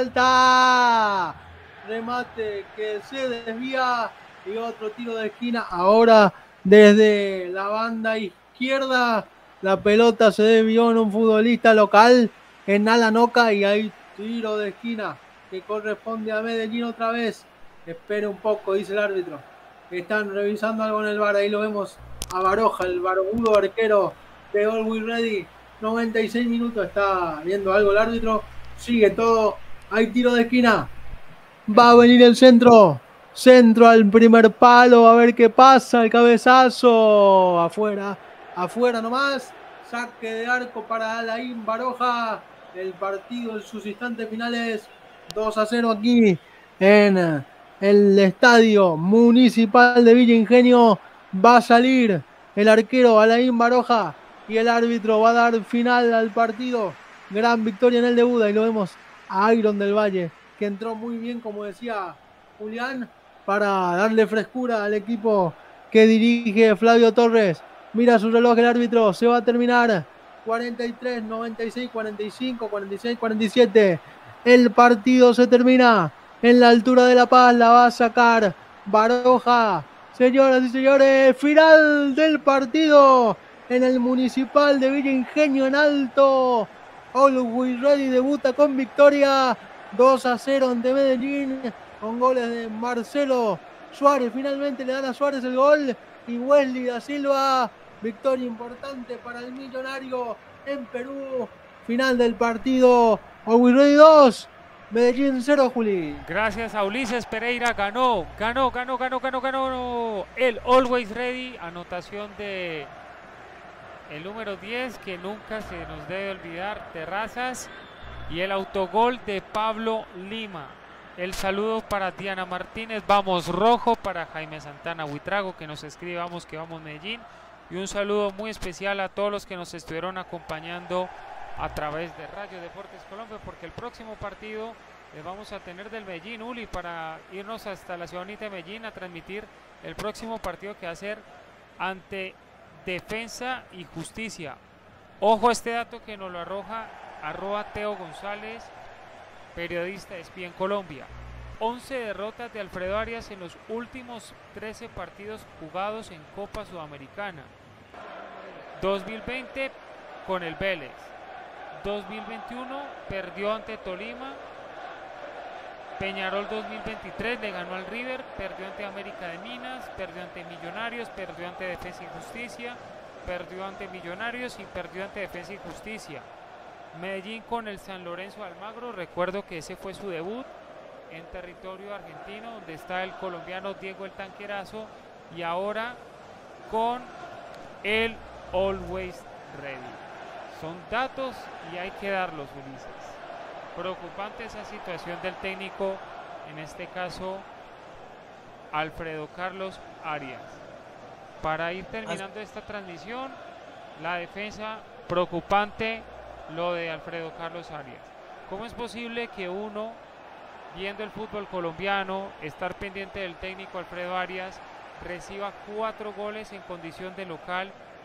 Peralta. Remate que se desvía. Y otro tiro de esquina. Ahora desde la banda izquierda. La pelota se desvió en un futbolista local. En Alanoca. Y hay tiro de esquina que corresponde a Medellín otra vez. Espere un poco, dice el árbitro. Están revisando algo en el V A R. Ahí lo vemos a Baroja, el barogudo arquero de Always Ready. noventa y seis minutos. Está viendo algo el árbitro. Sigue todo. Hay tiro de esquina. Va a venir el centro. Centro al primer palo. A ver qué pasa. El cabezazo. Afuera. Afuera nomás. Saque de arco para Alain Baroja. El partido en sus instantes finales. dos a cero aquí en el estadio municipal de Villa Ingenio. Va a salir el arquero Alain Baroja y el árbitro va a dar final al partido. Gran victoria en el de Buda y lo vemos a Iron del Valle, que entró muy bien, como decía Julián, para darle frescura al equipo que dirige Flavio Torres. Mira su reloj el árbitro, se va a terminar. cuarenta y tres, noventa y seis, cuarenta y cinco, cuarenta y seis, cuarenta y siete. El partido se termina en la altura de La Paz, la va a sacar Baroja. Señoras y señores, final del partido en el Municipal de Villa Ingenio en alto. Always Ready debuta con victoria dos a cero ante Medellín con goles de Marcelo Suárez. Finalmente le dan a Suárez el gol y Wesley da Silva. Victoria importante para el millonario en Perú. Final del partido. Always Ready dos. Medellín cero, Juli. Gracias a Ulises Pereira, ganó, ganó, ganó, ganó, ganó, ganó el Always Ready, anotación de el número diez, que nunca se nos debe olvidar, Terrazas, y el autogol de Pablo Lima. El saludo para Diana Martínez, vamos rojo, para Jaime Santana Huitrago, que nos escribe, vamos que vamos Medellín, y un saludo muy especial a todos los que nos estuvieron acompañando a través de Radio Deportes Colombia, porque el próximo partido les vamos a tener del Medellín, Uli, para irnos hasta la ciudad bonita de Medellín a transmitir el próximo partido que va a ser ante Defensa y Justicia. Ojo a este dato que nos lo arroja arroba Teo González, periodista de Espía en Colombia. once derrotas de Alfredo Arias en los últimos trece partidos jugados en Copa Sudamericana. dos mil veinte con el Vélez. dos mil veintiuno perdió ante Tolima. Peñarol dos mil veintitrés le ganó al River, perdió ante América de Minas, perdió ante Millonarios, perdió ante Defensa y Justicia, perdió ante Millonarios y perdió ante Defensa y Justicia. Medellín con el San Lorenzo de Almagro, recuerdo que ese fue su debut en territorio argentino, donde está el colombiano Diego el Tanquerazo, y ahora con el Always Ready. Son datos y hay que darlos, Ulises. Preocupante esa situación del técnico, en este caso Alfredo Carlos Arias. Para ir terminando esta transmisión, la defensa, preocupante lo de Alfredo Carlos Arias. ¿Cómo es posible que uno, viendo el fútbol colombiano, estar pendiente del técnico Alfredo Arias, reciba cuatro goles en condición de local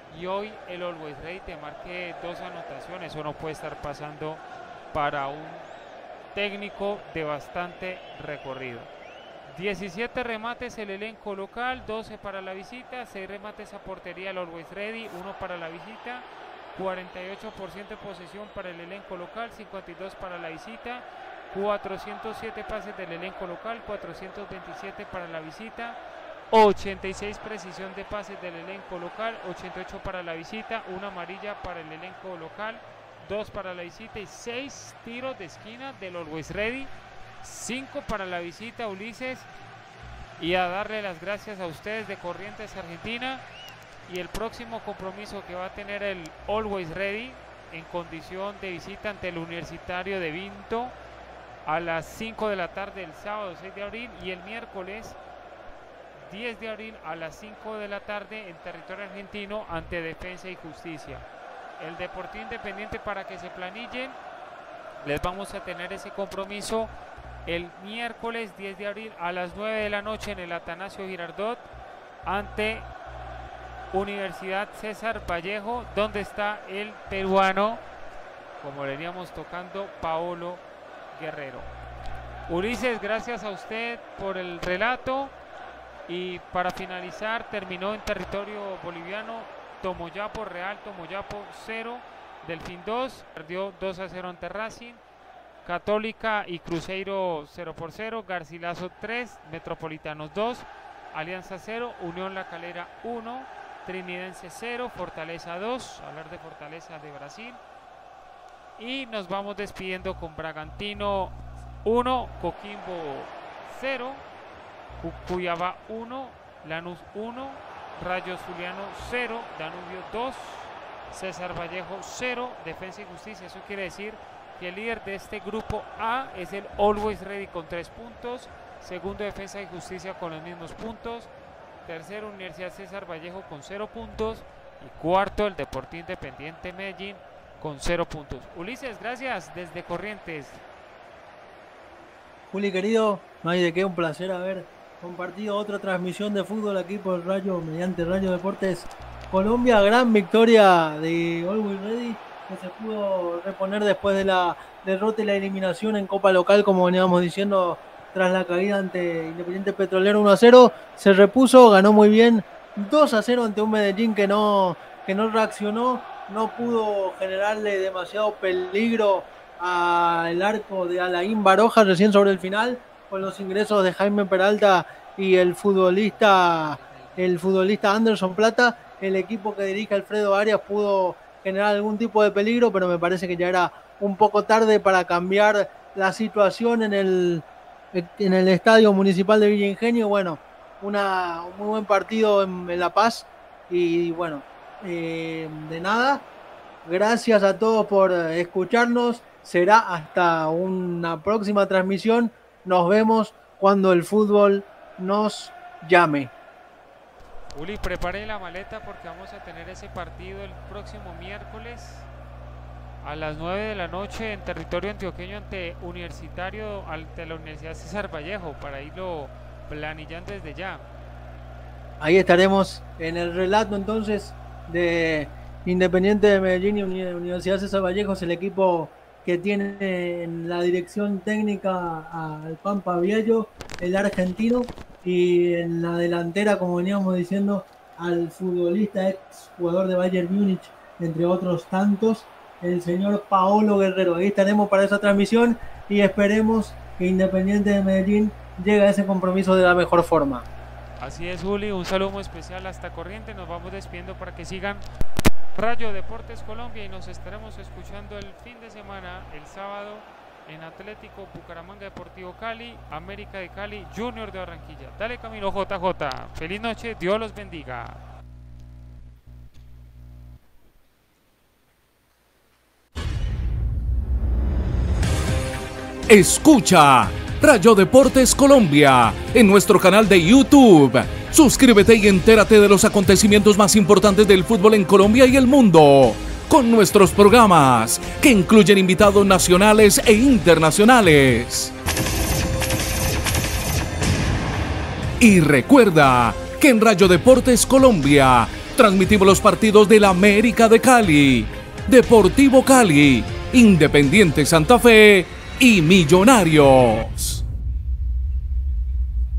y hoy el Always Ready te marque dos anotaciones. Eso no puede estar pasando para un técnico de bastante recorrido. diecisiete remates el elenco local, doce para la visita, seis remates a portería el Always Ready, uno para la visita, cuarenta y ocho por ciento de posesión para el elenco local, cincuenta y dos para la visita, cuatrocientos siete pases del elenco local, cuatrocientos veintisiete para la visita, ochenta y seis precisión de pases del elenco local, ochenta y ocho para la visita, una amarilla para el elenco local, dos para la visita y seis tiros de esquina del Always Ready, cinco para la visita, Ulises, y a darle las gracias a ustedes de Corrientes Argentina. Y el próximo compromiso que va a tener el Always Ready en condición de visita ante el Universitario de Vinto a las cinco de la tarde el sábado seis de abril, y el miércoles diez de abril a las cinco de la tarde en territorio argentino ante Defensa y Justicia. El Deportivo Independiente, para que se planillen, les vamos a tener ese compromiso el miércoles diez de abril a las nueve de la noche en el Atanasio Girardot ante Universidad César Vallejo, donde está el peruano, como le veníamos tocando, Paolo Guerrero. Ulises, gracias a usted por el relato. Y para finalizar, terminó en territorio boliviano Tomoyapo Real, Tomoyapo cero, Delfín dos, perdió dos a cero ante Racing, Católica y Cruzeiro cero por cero, Garcilaso tres, Metropolitanos dos, Alianza cero, Unión La Calera uno, Trinidense cero, Fortaleza dos, hablar de Fortaleza de Brasil. Y nos vamos despidiendo con Bragantino uno, Coquimbo cero, Cuyabá uno, Lanús uno, Rayo Zuliano cero, Danubio dos, César Vallejo cero, Defensa y Justicia. Eso quiere decir que el líder de este grupo A es el Always Ready con tres puntos, segundo Defensa y Justicia con los mismos puntos, tercero Universidad César Vallejo con cero puntos y cuarto el Deportivo Independiente Medellín con cero puntos. Ulises, gracias desde Corrientes. Juli querido, no hay de qué, un placer haber compartido otra transmisión de fútbol aquí por Rayo, mediante Rayo Deportes Colombia. Gran victoria de Always Ready, que se pudo reponer después de la derrota y la eliminación en Copa Local, como veníamos diciendo, tras la caída ante Independiente Petrolero uno a cero. Se repuso, ganó muy bien dos a cero ante un Medellín que no, que no reaccionó, no pudo generarle demasiado peligro al arco de Alain Baroja recién sobre el final, con los ingresos de Jaime Peralta y el futbolista el futbolista Anderson Plata. El equipo que dirige Alfredo Arias pudo generar algún tipo de peligro, pero me parece que ya era un poco tarde para cambiar la situación en el, en el Estadio Municipal de Villa Ingenio. Bueno, una, un muy buen partido en, en La Paz, y bueno, eh, de nada, gracias a todos por escucharnos. Será hasta una próxima transmisión. Nos vemos cuando el fútbol nos llame. Uli, prepare la maleta porque vamos a tener ese partido el próximo miércoles a las nueve de la noche en territorio antioqueño ante Universitario, ante la Universidad César Vallejo, para irlo planillando desde ya. Ahí estaremos en el relato entonces de Independiente de Medellín y Universidad César Vallejo, el equipo que tiene en la dirección técnica al Pampa Viallo, el argentino, y en la delantera, como veníamos diciendo, al futbolista ex jugador de Bayern Múnich, entre otros tantos, el señor Paolo Guerrero. Ahí estaremos para esa transmisión y esperemos que Independiente de Medellín llegue a ese compromiso de la mejor forma. Así es, Juli, un saludo muy especial hasta Corrientes. Nos vamos despidiendo para que sigan Rayo Deportes Colombia, y nos estaremos escuchando el fin de semana, el sábado, en Atlético Bucaramanga, Deportivo Cali, América de Cali, Junior de Barranquilla. Dale Camilo J J, feliz noche, Dios los bendiga. Escucha Rayo Deportes Colombia en nuestro canal de YouTube. Suscríbete y entérate de los acontecimientos más importantes del fútbol en Colombia y el mundo, con nuestros programas que incluyen invitados nacionales e internacionales. Y recuerda que en Rayo Deportes Colombia Transmitimos los partidos del América de Cali, Deportivo Cali, Independiente Santa Fe y Millonarios.